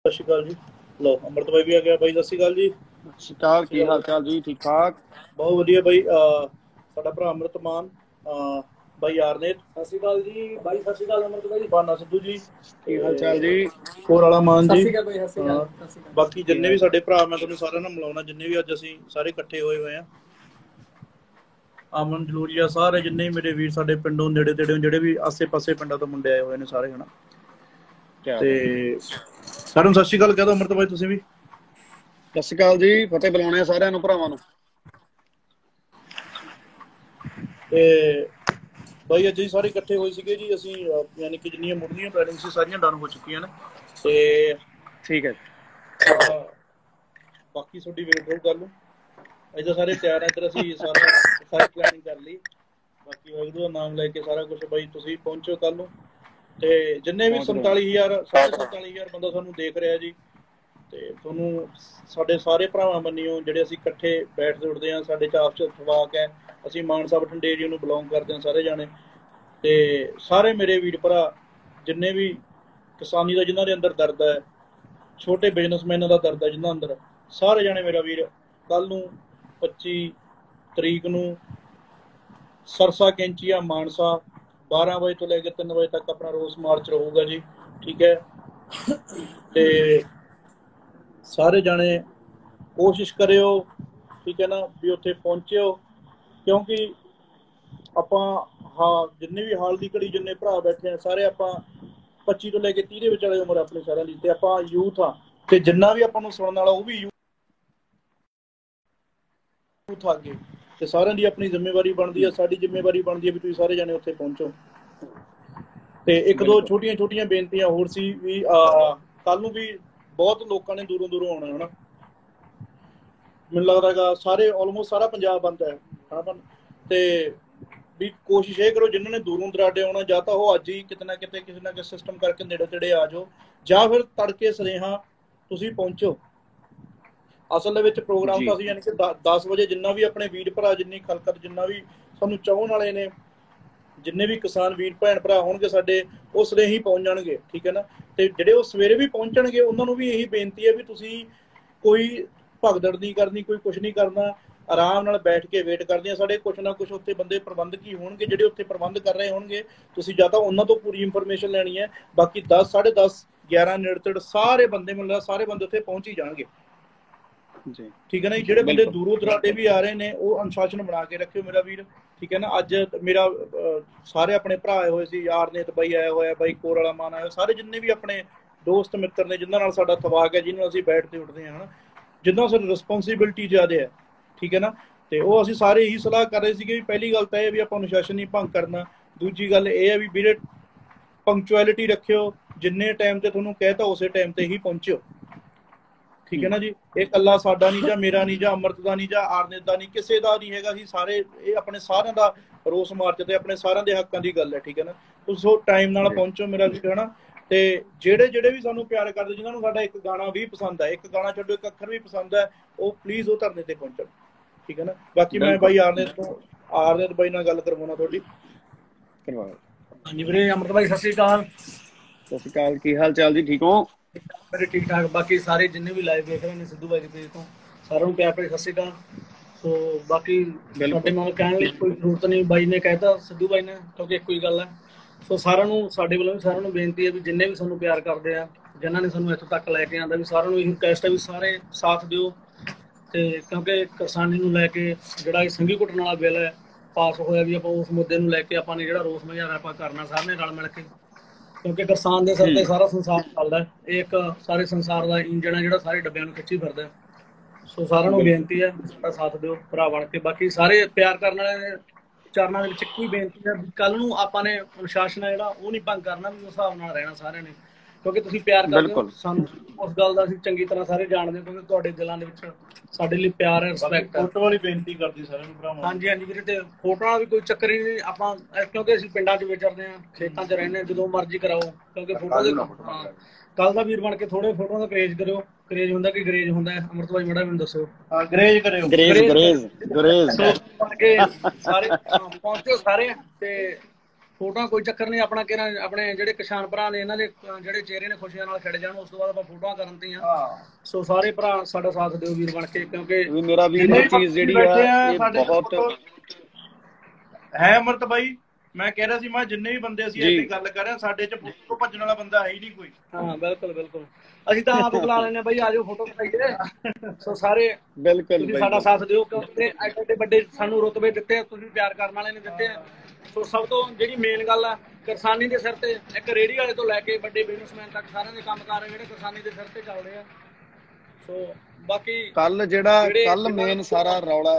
ਸਤਿ ਸ਼੍ਰੀ ਅਕਾਲ ਜੀ। ਲਓ ਅੰਮ੍ਰਿਤ ਬਾਈ ਵੀ ਆ ਗਿਆ। ਬਾਈ ਸਤਿ ਸ਼੍ਰੀ ਅਕਾਲ ਜੀ। ਸਤਿ ਸ਼੍ਰੀ ਅਕਾਲ, ਕੀ ਹਾਲ ਚਾਲ ਜੀ? ਠੀਕ ਠਾਕ, ਬਹੁਤ ਵਧੀਆ ਬਾਈ। ਸਾਡਾ ਭਰਾ ਅੰਮ੍ਰਿਤ ਮਾਨ, ਬਾਈ ਯਾਰਨੇਤ ਸਤਿ ਸ਼੍ਰੀ ਅਕਾਲ ਜੀ ਬਾਈ। ਸਤਿ ਸ਼੍ਰੀ ਅਕਾਲ ਅੰਮ੍ਰਿਤ ਬਾਈ। ਬਾਨਾ ਸਿੱਧੂ ਜੀ, ਕੀ ਹਾਲ ਚਾਲ ਜੀ? ਕੋਰ ਵਾਲਾ ਮਾਨ ਸਤਿ ਜੀ। ਸ਼੍ਰੀ ਅਕਾਲ ਬਾਈ। ਸਤਿ ਸ਼੍ਰੀ ਅਕਾਲ। ਬਾਕੀ ਜਿੰਨੇ ਵੀ ਸਾਡੇ ਭਰਾ, ਮੈਂ ਤੁਹਾਨੂੰ ਸਾਰਿਆਂ ਨੂੰ ਮਿਲਾਉਣਾ, ਜਿੰਨੇ ਵੀ ਅੱਜ ਅਸੀਂ ਸਾਰੇ ਇਕੱਠੇ ਹੋਏ ਆ। ਅਮਨ ਜਲੂਰੀਆ, ਸਾਰੇ ਜਿੰਨੇ ਵੀ ਮੇਰੇ ਵੀਰ ਸਾਡੇ ਪਿੰਡੋਂ ਨੇੜੇ ਤੇੜੇ, ਜਿਹੜੇ ਵੀ ਆਸੇ ਪਾਸੇ ਪਿੰਡਾਂ ਤੋਂ ਮੁੰਡੇ ਆਏ ਹੋਏ ਨੇ ਸਾਰੇ, ਹਨਾ। ਤੇ ਸਾਰਿਆਂ ਨੂੰ ਸਤਿ ਸ਼੍ਰੀ ਅਕਾਲ ਕਹਿ ਦਿਓ ਅੰਮ੍ਰਿਤ ਬਾਈ ਤੁਸੀਂ ਵੀ। ਸਤਿ ਸ਼੍ਰੀ ਅਕਾਲ ਜੀ, ਫਤਿਹ ਬੁਲਾਉਣੇ ਆ ਸਾਰਿਆਂ ਨੂੰ, ਭਰਾਵਾਂ ਨੂੰ। ਤੇ ਬਾਈ ਅੱਜ ਅਸੀਂ ਸਾਰੇ ਇਕੱਠੇ ਹੋਏ ਸੀਗੇ ਜੀ। ਅਸੀਂ ਯਾਨੀ ਕਿ ਜਿੰਨੀਆਂ ਮੁੱਢਲੀਆਂ ਪਲੈਨਿੰਗ ਸੀ ਸਾਰੀਆਂ ਡਨ ਹੋ ਚੁੱਕੀਆਂ ਨੇ। ਤੇ ਠੀਕ ਹੈ, ਬਾਕੀ ਤੁਹਾਡੀ ਵੇਟ ਹੋ ਕਰ ਲਓ। ਅੱਜ ਤਾਂ ਸਾਰੇ ਤਿਆਰ ਆ। ਇੱਧਰ ਅਸੀਂ ਸਾਰੀ ਪਲੈਨਿੰਗ ਕਰ ਲਈ। ਬਾਕੀ ਵਾਹਿਗੁਰੂ ਦਾ ਨਾਮ ਲੈ ਕੇ ਸਾਰਾ ਕੁਛ। ਬਾਈ ਤੁਸੀਂ ਪਹੁੰਚੋ ਕੱਲ ਨੂੰ। ਤੇ ਜਿੰਨੇ ਵੀ 47,000 ਬੰਦਾ ਸਾਨੂੰ ਦੇਖ ਰਿਹਾ ਜੀ। ਤੇ ਤੁਹਾਨੂੰ ਸਾਡੇ ਸਾਰੇ ਭਰਾਵਾਂ ਮੰਨਿਓ, ਜਿਹੜੇ ਅਸੀਂ ਇਕੱਠੇ ਬੈਠਦੇ ਉੱਠਦੇ ਹਾਂ, ਸਾਡੇ ਚ ਆਪਸ ਇਤਫਾਕ ਹੈ। ਅਸੀਂ ਮਾਨਸਾ ਬਠਿੰਡੇ ਏਰੀਆ ਨੂੰ ਬਿਲੋਂਗ ਕਰਦੇ ਹਾਂ ਸਾਰੇ ਜਾਣੇ। ਤੇ ਸਾਰੇ ਮੇਰੇ ਵੀਰ ਭਰਾ ਜਿੰਨੇ ਵੀ ਕਿਸਾਨੀ ਦਾ ਜਿਨ੍ਹਾਂ ਦੇ ਅੰਦਰ ਦਰਦ ਹੈ, ਛੋਟੇ ਬਿਜ਼ਨਸਮੈਨਾਂ ਦਾ ਦਰਦ ਹੈ ਜਿਨ੍ਹਾਂ ਅੰਦਰ, ਸਾਰੇ ਜਾਣੇ ਮੇਰਾ ਵੀਰ ਕੱਲ ਨੂੰ 25 ਤਰੀਕ ਨੂੰ ਸਰਸਾ ਕੈਂਚੀਆ ਮਾਨਸਾ 12 ਵਜੇ ਤੋਂ ਲੈ ਕੇ 3 ਵਜੇ ਤੱਕ ਆਪਣਾ ਰੋਸ ਮਾਰਚ ਰਹੂਗਾ ਜੀ। ਠੀਕ ਹੈ। ਤੇ ਸਾਰੇ ਜਾਣੇ ਕੋਸ਼ਿਸ਼ ਕਰਿਓ, ਠੀਕ ਹੈ ਨਾ, ਵੀ ਉੱਥੇ ਪਹੁੰਚਿਓ। ਕਿਉਂਕਿ ਆਪਾਂ ਜਿੰਨੇ ਵੀ ਹਾਲ ਦੀ ਘੜੀ ਜਿੰਨੇ ਭਰਾ ਬੈਠੇ ਆ ਸਾਰੇ, ਆਪਾਂ 25 ਤੋਂ ਲੈ ਕੇ 30 ਦੇ ਵਿਚਾਲੇ ਉਮਰ ਆਪਣੇ ਸਾਰਿਆਂ ਦੀ। ਤੇ ਆਪਾਂ ਯੂਥ ਆ, ਤੇ ਜਿੰਨਾ ਵੀ ਆਪਾਂ ਨੂੰ ਸੁਣਨ ਵਾਲਾ ਉਹ ਵੀ ਯੂਥ ਅੱਗੇ। ਤੇ ਸਾਰਿਆਂ ਦੀ ਆਪਣੀ ਜ਼ਿੰਮੇਵਾਰੀ ਬਣਦੀ ਆ, ਸਾਡੀ ਜ਼ਿੰਮੇਵਾਰੀ ਬਣਦੀ ਆ ਵੀ ਤੁਸੀਂ ਸਾਰੇ ਜਾਣੇ ਉੱਥੇ ਪਹੁੰਚੋ। ਤੇ ਇੱਕ ਦੋ ਛੋਟੀਆਂ ਬੇਨਤੀਆਂ ਹੋਰ ਸੀ ਵੀ ਕੱਲ ਨੂੰ ਵੀ ਬਹੁਤ ਲੋਕਾਂ ਨੇ ਦੂਰੋਂ ਆਉਣਾ, ਹਨਾ। ਮੈਨੂੰ ਲੱਗਦਾ ਹੈਗਾ ਸਾਰੇ ਆਲਮੋਸਟ ਸਾਰਾ ਪੰਜਾਬ ਬੰਦ ਹੈ, ਹਨਾ। ਤੇ ਵੀ ਕੋਸ਼ਿਸ਼ ਇਹ ਕਰੋ ਜਿਨ੍ਹਾਂ ਨੇ ਦੂਰੋਂ ਦਰਾਡੇ ਆਉਣਾ, ਜਾਂ ਤਾਂ ਉਹ ਅੱਜ ਹੀ ਕਿਤੇ ਨਾ ਕਿਤੇ ਸਿਸਟਮ ਕਰਕੇ ਨੇੜੇ ਤੇੜੇ ਆ ਜਾਓ, ਜਾਂ ਫਿਰ ਤੜਕੇ ਸੁਨੇਹਾ ਤੁਸੀਂ ਪਹੁੰਚੋ। ਅਸਲ ਦੇ ਵਿੱਚ ਪ੍ਰੋਗਰਾਮ ਤਾਂ ਅਸੀਂ ਯਾਨੀ ਕਿ 10 ਵਜੇ ਜਿੰਨਾ ਵੀ ਆਪਣੇ ਵੀਰ ਭਰਾ, ਜਿੰਨੀ ਖਲਕਤ, ਜਿੰਨਾ ਵੀ ਸਾਨੂੰ ਚਾਹਣ ਵਾਲੇ ਨੇ, ਜਿੰਨੇ ਵੀ ਕਿਸਾਨ ਵੀਰ ਭੈਣ ਭਰਾ ਹੋਣਗੇ ਸਾਡੇ, ਉਹ ਸਵੇਰੇ ਹੀ ਪਹੁੰਚ ਜਾਣਗੇ। ਠੀਕ ਹੈ ਨਾ। ਤੇ ਜਿਹੜੇ ਉਹ ਸਵੇਰੇ ਵੀ ਪਹੁੰਚਣਗੇ ਉਹਨਾਂ ਨੂੰ ਵੀ ਇਹੀ ਬੇਨਤੀ ਹੈ ਵੀ ਤੁਸੀਂ ਕੋਈ ਭਗਦੜ ਨਹੀਂ ਕਰਨੀ, ਕੋਈ ਕੁਛ ਨਹੀਂ ਕਰਨਾ, ਆਰਾਮ ਨਾਲ ਬੈਠ ਕੇ ਵੇਟ ਕਰਦੇ ਆ। ਸਾਡੇ ਕੁਛ ਨਾ ਕੁਛ ਉੱਥੇ ਬੰਦੇ ਪ੍ਰਬੰਧਕ ਹੀ ਹੋਣਗੇ ਜਿਹੜੇ ਉੱਥੇ ਪ੍ਰਬੰਧ ਕਰ ਰਹੇ ਹੋਣਗੇ। ਤੁਸੀਂ ਜਾਂ ਤਾਂ ਉਹਨਾਂ ਤੋਂ ਪੂਰੀ ਇਨਫੋਰਮੇਸ਼ਨ ਲੈਣੀ ਹੈ। ਬਾਕੀ 10, 10:30, 11 ਨੇੜੇ ਤੇੜੇ ਸਾਰੇ ਬੰਦੇ, ਮਤਲਬ ਸਾਰੇ ਬੰਦੇ ਉੱਥੇ ਪਹੁੰਚ ਹੀ ਜਾਣਗੇ। ਠੀਕ ਹੈ ਨਾ। ਜਿਹੜੇ ਬੰਦੇ ਦੂਰੋਂ ਦਰਾਡੇ ਵੀ ਆ ਰਹੇ ਨੇ ਉਹ ਅਨੁਸ਼ਾਸਨ ਬਣਾ ਕੇ ਰੱਖਿਓ ਮੇਰਾ ਵੀਰ। ਠੀਕ ਹੈ ਨਾ। ਅੱਜ ਮੇਰਾ ਸਾਰੇ ਆਪਣੇ ਭਰਾ ਆਏ ਹੋਏ ਸੀ, ਯਾਰਨੇਤ ਬਾਈ ਆਇਆ ਹੋਇਆ, ਬਾਈ ਕੋਰ ਵਾਲਾ ਮਾਨ ਆਇਆ, ਸਾਰੇ ਜਿੰਨੇ ਵੀ ਆਪਣੇ ਦੋਸਤ ਮਿੱਤਰ ਨੇ ਜਿਨ੍ਹਾਂ ਨਾਲ ਸਾਡਾ ਤਵਾਕ ਹੈ, ਜਿਹਨਾਂ ਨਾਲ ਅਸੀਂ ਬੈਠਦੇ ਉੱਠਦੇ ਹਾਂ, ਹਨਾ, ਜਿੰਨਾਂ ਸਾਨੂੰ ਰਿਸਪੋਂਸੀਬਿਲਿਟੀ ਜ਼ਿਆਦਾ ਹੈ। ਠੀਕ ਹੈ ਨਾ। ਤੇ ਉਹ ਅਸੀਂ ਸਾਰੇ ਇਹੀ ਸਲਾਹ ਕਰ ਰਹੇ ਸੀਗੇ ਵੀ ਪਹਿਲੀ ਗੱਲ ਤਾਂ ਇਹ ਵੀ ਆਪਾਂ ਅਨੁਸ਼ਾਸਨ ਨਹੀਂ ਭੰਗ ਕਰਨਾ। ਦੂਜੀ ਗੱਲ ਇਹ ਹੈ ਵੀ ਵੀਰੇ ਪੰਕਚੁਅਲਿਟੀ ਰੱਖਿਓ। ਜਿੰਨੇ ਟਾਈਮ ਤੇ ਤੁਹਾਨੂੰ ਕਹਿਤਾ ਉਸੇ ਟਾਈਮ ਤੇ ਹੀ ਪਹੁੰਚਿਓ। ਠੀਕ ਹੈ ਨਾ ਜੀ। ਇਹ ਇਕੱਲਾ ਸਾਡਾ ਨਹੀਂ, ਜਾਂ ਮੇਰਾ ਨਹੀਂ, ਜਾਂ ਅੰਮ੍ਰਿਤ ਦਾ ਨਹੀਂ, ਜਾਂ ਆਰਨੇਤ ਦਾ ਨਹੀਂ, ਕਿਸੇ ਦਾ ਨਹੀਂ ਹੈਗਾ। ਅਸੀਂ ਸਾਰੇ, ਇਹ ਆਪਣੇ ਸਾਰਿਆਂ ਦਾ ਰੋਸ ਮਾਰਚ ਤੇ ਆਪਣੇ ਸਾਰਿਆਂ ਦੇ ਹੱਕਾਂ ਦੀ ਗੱਲ ਹੈ। ਠੀਕ ਹੈ ਨਾ। ਤੁਸੀਂ ਟਾਈਮ ਨਾਲ ਪਹੁੰਚੋ ਮੇਰਾ ਵੀਰ, ਹਨਾ। ਤੇ ਜਿਹੜੇ ਵੀ ਸਾਨੂੰ ਪਿਆਰ ਕਰਦੇ, ਜਿਨ੍ਹਾਂ ਨੂੰ ਸਾਡਾ ਇੱਕ ਗਾਣਾ ਵੀ ਪਸੰਦ ਹੈ, ਇੱਕ ਗਾਣਾ ਛੱਡੋ ਇੱਕ ਅੱਖਰ ਵੀ ਪਸੰਦ ਹੈ, ਉਹ ਪਲੀਜ਼ ਉਹ ਧਰਨੇ ਤੇ ਪਹੁੰਚਣ। ਠੀਕ ਹੈ ਨਾ। ਬਾਕੀ ਮੈਂ ਬਾਈ ਆਰਨੇਤ ਬਾਈ ਨਾਲ ਗੱਲ ਕਰਵਾਉਣਾ ਤੁਹਾਡੀ। ਹਾਂਜੀ ਵੀਰੇ। ਅੰਮ੍ਰਿਤ ਬਾਈ ਸਤਿ ਸ਼੍ਰੀ ਅਕਾਲ। ਸਤਿ ਸ਼੍ਰੀ ਅਕਾਲ, ਕੀ ਹਾਲ ਚਾਲ ਜੀ? ਠੀਕ ਹੋ? ਮੇਰੇ ਠੀਕ ਠਾਕ। ਬਾਕੀ ਸਾਰੇ ਜਿੰਨੇ ਵੀ ਲਾਈਵ ਦੇਖ ਰਹੇ ਨੇ ਸਿੱਧੂ ਬਾਈ ਦੇ ਪੇਜ ਤੋਂ, ਸਾਰਿਆਂ ਨੂੰ ਪਿਆਰ ਭਰੀ ਸਤਿ ਸ਼੍ਰੀ ਅਕਾਲ। ਸੋ ਬਾਕੀ ਤੁਹਾਡੇ ਨਾਲ ਕਹਿਣ ਲਈ ਕੋਈ ਜ਼ਰੂਰਤ ਨਹੀਂ, ਬਾਈ ਨੇ ਕਹਿਤਾ, ਸਿੱਧੂ ਬਾਈ ਨੇ, ਕਿਉਂਕਿ ਇੱਕੋ ਹੀ ਗੱਲ ਹੈ। ਸੋ ਸਾਰਿਆਂ ਨੂੰ, ਸਾਡੇ ਵੱਲੋਂ ਵੀ ਸਾਰਿਆਂ ਨੂੰ ਬੇਨਤੀ ਹੈ ਵੀ ਜਿੰਨੇ ਵੀ ਸਾਨੂੰ ਪਿਆਰ ਕਰਦੇ ਆ, ਜਿਨ੍ਹਾਂ ਨੇ ਸਾਨੂੰ ਇੱਥੋਂ ਤੱਕ ਲੈ ਕੇ ਆਉਂਦਾ, ਵੀ ਸਾਰਿਆਂ ਨੂੰ ਇਹ ਰਿਕੁਐਸਟ ਹੈ ਵੀ ਸਾਰੇ ਸਾਥ ਦਿਓ। ਤੇ ਕਿਉਂਕਿ ਕਿਸਾਨੀ ਨੂੰ ਲੈ ਕੇ ਜਿਹੜਾ ਇਹ ਸੰਘੀ ਘੁੱਟਣ ਵਾਲਾ ਬਿੱਲ ਹੈ ਪਾਸ ਹੋਇਆ, ਵੀ ਆਪਾਂ ਉਸ ਮੁੱਦੇ ਨੂੰ ਲੈ ਕੇ ਆਪਾਂ ਨੇ ਜਿਹੜਾ ਰੋਸ ਮੁਜ਼ਾਹਰਾ ਆਪਾਂ ਕਰਨਾ ਸਾਰੇ ਨੇ ਰਲ ਮਿਲ ਕੇ, ਕਿਉਂਕਿ ਕਿਸਾਨ ਦੇ ਸਿਰ ਤੇ ਸਾਰਾ ਸੰਸਾਰ ਚੱਲਦਾ। ਇਹ ਇੱਕ ਸਾਰੇ ਸੰਸਾਰ ਦਾ ਇੰਜਣ ਹੈ ਜਿਹੜਾ ਸਾਰੇ ਡੱਬਿਆਂ ਨੂੰ ਖਿੱਚੀ ਫਿਰਦਾ। ਸੋ ਸਾਰਿਆਂ ਨੂੰ ਬੇਨਤੀ ਹੈ ਸਾਡਾ ਸਾਥ ਦਿਓ ਭਰਾ ਬਣ ਕੇ। ਬਾਕੀ ਸਾਰੇ ਪਿਆਰ ਕਰਨ ਵਾਲੇ ਚਰਨਾਂ ਦੇ ਵਿੱਚ ਇੱਕੋ ਹੀ ਬੇਨਤੀ ਹੈ ਵੀ ਕੱਲ ਨੂੰ ਆਪਾਂ ਨੇ ਅਨੁਸ਼ਾਸਨ ਹੈ ਜਿਹੜਾ ਉਹ ਨਹੀਂ ਭੰਗ ਕਰਨਾ, ਵੀ ਉਸ ਹਿਸਾਬ ਨਾਲ ਰਹਿਣਾ ਸਾਰਿਆਂ ਨੇ। ਕਿਉਂਕਿ ਤੁਸੀਂ ਪਿਆਰ ਕਰਦੇ ਹੋ ਸਾਨੂੰ, ਉਸ ਗੱਲ ਦਾ ਅਸੀਂ ਚੰਗੀ ਤਰ੍ਹਾਂ ਸਾਰੇ ਜਾਣਦੇ ਹਾਂ, ਕਿਉਂਕਿ ਤੁਹਾਡੇ ਦਿਲਾਂ ਦੇ ਵਿੱਚ ਸਾਡੇ ਲਈ ਪਿਆਰ ਹੈ, ਰਿਸਪੈਕਟ ਹੈ। ਫੋਟੋ ਵਾਲੀ ਬੇਨਤੀ ਕਰਦੀ ਸਾਰਿਆਂ ਨੂੰ ਭਰਾਵਾਂ। ਹਾਂਜੀ ਵੀਰੇ। ਤੇ ਫੋਟੋਆਂ ਦਾ ਵੀ ਕੋਈ ਚੱਕਰ ਹੀ ਨਹੀਂ ਆਪਾਂ, ਕਿਉਂਕਿ ਅਸੀਂ ਪਿੰਡਾਂ 'ਚ ਵਿਚਰਦੇ ਹਾਂ, ਖੇਤਾਂ 'ਚ ਰਹਿੰਦੇ ਹਾਂ, ਜਦੋਂ ਮਰਜ਼ੀ ਕਰਾਓ। ਕਿਉਂਕਿ ਫੋਟੋ ਦੇ ਕੱਲ ਦਾ ਵੀਰ ਬਣ ਕੇ ਥੋੜੇ ਫੋਟੋਆਂ ਦਾ ਕਰੇਜ ਕਰਿਓ। ਕਰੇਜ ਹੁੰਦਾ ਕਿ ਗਰੇਜ ਹੁੰਦਾ? ਅੰਮ੍ਰਿਤ ਭਾਈ ਮਾੜਾ ਮੈਨੂੰ ਦੱਸੋ। ਗਰੇਜ ਕਰਿਓ। ਬਣ ਕੇ ਸਾਰੇ ਪਹੁੰਚੋ ਸਾਰੇ। ਤੇ ਫੋਟੋਆਂ ਕੋਈ ਚੱਕਰ ਨਹੀਂ ਆਪਣਾ ਕਿਹੜਾ ਆਪਣੇ ਜਿਹੜੇ ਕਿਸਾਨ ਭਰਾ ਨੇ ਇਹਨਾਂ ਦੇ ਜਿਹੜੇ ਚਿਹਰੇ ਨੇ ਖੁਸ਼ੀਆਂ ਨਾਲ ਖਿੜ ਜਾਣ ਉਸ ਤੋਂ ਬਾਅਦ ਆਪਾਂ ਫੋਟੋਆਂ ਕਰਨ ਤੇ ਆ। ਸੋ ਸਾਰੇ ਭਰਾ ਸਾਡਾ ਸਾਥ ਦਿਓ ਵੀਰ ਬਣ ਕੇ, ਕਿਉਂਕਿ ਮੇਰਾ ਵੀਰ ਇਹ ਚੀਜ਼ ਜਿਹੜੀ ਆ ਇਹ ਬਹੁਤ ਹੈ। ਅਮਰਤ ਬਾਈ ਮੈਂ ਕਹਿ ਰਿਹਾ ਸੀ ਮੈਂ ਜਿੰਨੇ ਵੀ ਬੰਦੇ ਅਸੀਂ ਇੱਥੇ ਗੱਲ ਕਰ ਰਹੇ ਹਾਂ ਸਾਡੇ ਚ ਫੋਟੋ ਭੱਜਣ ਵਾਲਾ ਬੰਦਾ ਹੈ ਹੀ ਨਹੀਂ ਕੋਈ। ਹਾਂ ਬਿਲਕੁਲ ਬਿਲਕੁਲ, ਅਸੀਂ ਤਾਂ ਆਪ ਬੁਲਾ ਲੈਣੇ ਬਾਈ, ਆਜੋ ਫੋਟੋ ਖਿਚਾਈਏ। ਸੋ ਸਾਰੇ ਬਿਲਕੁਲ ਤੁਸੀਂ ਸਾਡਾ ਸਾਥ ਦਿਓ, ਕਿਉਂਕਿ ਐਡੇ ਵੱਡੇ ਸਾਨੂੰ ਰੁਤਬੇ ਦਿੱਤੇ, ਤੁਸੀਂ ਪਿਆਰ ਕਰਨ ਵਾਲੇ ਨੇ ਦਿੱਤੇ। ਸੋ ਸਭ ਤੋਂ ਜਿਹੜੀ ਮੇਨ ਗੱਲ ਆ ਕਿਸਾਨੀ ਦੇ ਸਿਰ ਤੇ, ਇੱਕ ਰੇਹੜੀ ਵਾਲੇ ਤੋਂ ਲੈ ਕੇ ਵੱਡੇ ਬਿਜ਼ਨਸਮੈਨ ਤੱਕ ਸਾਰਿਆਂ ਦੇ ਕੰਮਕਾਰ ਆ ਜਿਹੜੇ ਕਿਸਾਨੀ ਦੇ ਸਿਰ ਤੇ ਚੱਲਦੇ ਆ। ਸੋ ਬਾਕੀ ਕੱਲ ਮੇਨ ਸਾਰਾ ਰੌਲਾ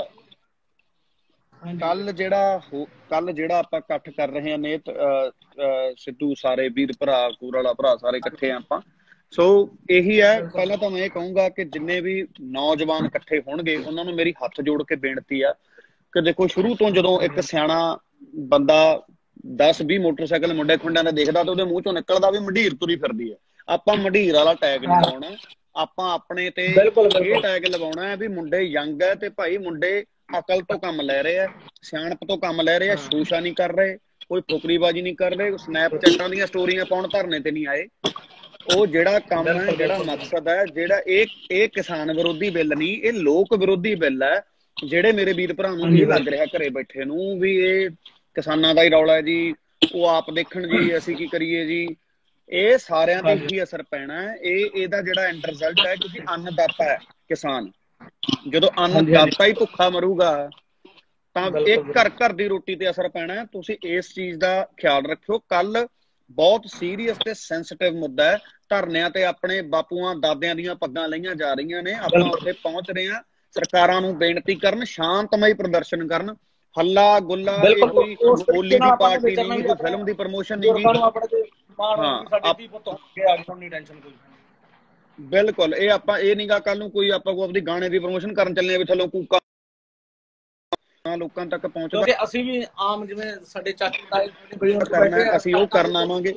ਕੱਲ ਜਿਹੜਾ ਆਪਾਂ ਇਕੱਠ ਕਰ ਰਹੇ ਹਾਂ ਨੇਤ ਸਿੱਧੂ ਸਾਰੇ ਵੀਰ ਭਰਾ ਕੂਰ ਵਾਲਾ ਭਰਾ ਸਾਰੇ ਇਕੱਠੇ ਆ ਆਪਾਂ। ਸੋ ਇਹੀ ਹੈ, ਪਹਿਲਾਂ ਤਾਂ ਮੈਂ ਇਹ ਕਹੂੰਗਾ ਕਿ ਜਿੰਨੇ ਵੀ ਨੌਜਵਾਨ ਇਕੱਠੇ ਹੋਣਗੇ ਉਹਨਾਂ ਨੂੰ ਮੇਰੀ ਹੱਥ ਜੋੜ ਕੇ ਬੇਨਤੀ ਆ ਕਿ ਦੇਖੋ, ਸ਼ੁਰੂ ਤੋਂ ਜਦੋਂ ਇੱਕ ਸਿਆਣਾ ਬੰਦਾ 10-20 ਮੋਟਰਸਾਈਕਲ ਮੁੰਡੇ ਖੁੰਡਿਆਂ ਦਾ ਦੇਖਦਾ ਤੇ ਉਹਦੇ ਮੂੰਹ ਚੋਂ ਨਿਕਲਦਾ ਵੀ ਮੰਡੀਰ ਤੁਰੀ ਫਿਰਦੀ ਹੈ। ਆਪਾਂ ਮੰਡੀਰ ਵਾਲਾ ਟੈਗ ਨਹੀਂ ਲਾਉਣਾ, ਆਪਾਂ ਆਪਣੇ ਤੇ ਇਹ ਟੈਗ ਲਵਾਉਣਾ ਹੈ ਵੀ ਮੁੰਡੇ ਯੰਗ ਹੈ ਤੇ ਭਾਈ ਮੁੰਡੇ ਅਕਲ ਤੋਂ ਕੰਮ ਲੈ ਰਹੇ ਆ, ਸਿਆਣਪ ਤੋਂ ਕੰਮ ਲੈ ਰਹੇ ਆ, ਸ਼ੋਸ਼ਾ ਨਹੀਂ ਕਰ ਰਹੇ, ਕੋਈ ਫੁਕਰੀਬਾਜੀ ਨਹੀਂ ਕਰ ਰਹੇ, ਸਨੈਪਚੈਟਾਂ ਦੀਆਂ ਸਟੋਰੀਆਂ ਪਾਉਣ ਧਰਨੇ ਤੇ ਨਹੀਂ ਆਏ। ਉਹ ਜਿਹੜਾ ਕੰਮ ਹੈ, ਜਿਹੜਾ ਮਕਸਦ ਹੈ, ਜਿਹੜਾ ਇਹ ਕਿਸਾਨ ਵਿਰੋਧੀ ਬਿੱਲ ਨਹੀਂ, ਇਹ ਲੋਕ ਵਿਰੋਧੀ ਬਿੱਲ ਹੈ। ਜਿਹੜੇ ਮੇਰੇ ਵੀਰ ਭਰਾ ਨੂੰ ਇਹ ਲੱਗ ਰਿਹਾ ਘਰੇ ਬੈਠੇ ਨੂੰ ਵੀ ਇਹ ਕਿਸਾਨਾਂ ਦਾ ਹੀ ਰੌਲਾ ਹੈ ਜੀ, ਉਹ ਆਪ ਦੇਖਣ ਜੀ, ਅਸੀਂ ਕੀ ਕਰੀਏ ਜੀ, ਇਹ ਸਾਰਿਆਂ ਤੇ ਹੀ ਅਸਰ ਪੈਣਾ ਹੈ। ਇਹਦਾ ਜਿਹੜਾ ਐਂਡ ਰਿਜ਼ਲਟ ਹੈ, ਕਿਉਂਕਿ ਅੰਨਦਾਤਾ ਹੈ ਕਿਸਾਨ, ਜਦੋਂ ਅੰਨਦਾਤਾ ਹੀ ਭੁੱਖਾ ਮਰੂਗਾ ਤਾਂ ਇਹ ਘਰ ਦੀ ਰੋਟੀ ਤੇ ਅਸਰ ਪੈਣਾ ਹੈ। ਤੁਸੀਂ ਇਸ ਚੀਜ਼ ਦਾ ਖਿਆਲ ਰੱਖਿਓ। ਕੱਲ ਬਹੁਤ ਸੀਰੀਅਸ ਤੇ ਸੈਂਸਿਟਿਵ ਮੁੱਦਾ ਹੈ। ਧਰਨਿਆਂ ਤੇ ਆਪਣੇ ਬਾਪੂਆਂ ਦਾਦਿਆਂ ਦੀਆਂ ਪੱਗਾਂ ਲਈਆਂ ਜਾ ਰਹੀਆਂ ਨੇ, ਆਪਾਂ ਉੱਥੇ ਪਹੁੰਚ ਰਹੇ ਹਾਂ। ਸਰਕਾਰਾਂ ਨੂੰ ਬੇਨਤੀ ਕਰਨ, ਸ਼ਾਂਤਮਈ ਪ੍ਰਦਰਸ਼ਨ ਕਰਨ। ਹੱਲਾ ਗੁੱਲਾ ਇਹ ਕੋਈ ਹੋਲੀ ਦੀ ਪਾਰਟੀ ਨਹੀਂ, ਕੋਈ ਫਿਲਮ ਦੀ ਪ੍ਰਮੋਸ਼ਨ ਨਹੀਂ। ਬਿਲਕੁਲ, ਇਹ ਆਪਾਂ ਇਹ ਨੀਗਾ ਕੱਲ ਨੂੰ ਕੋਈ ਆਪਾਂ ਆਪਦੀ ਗਾਣੇ ਦੀ ਪ੍ਰਮੋਸ਼ਨ ਕਰਨ ਚੱਲੇ ਆ ਵੀ ਥੱਲੋਂ ਕੂਕਾ ਲੋਕਾਂ ਤੱਕ ਪਹੁੰਚਦਾ। ਕਿਉਂਕਿ ਅਸੀਂ ਵੀ ਆਮ ਜਿਵੇਂ ਸਾਡੇ ਚਾਚੇ ਤਾਏ ਕਰਨਾ, ਅਸੀਂ ਉਹ ਕਰਨ ਆਵਾਂਗੇ।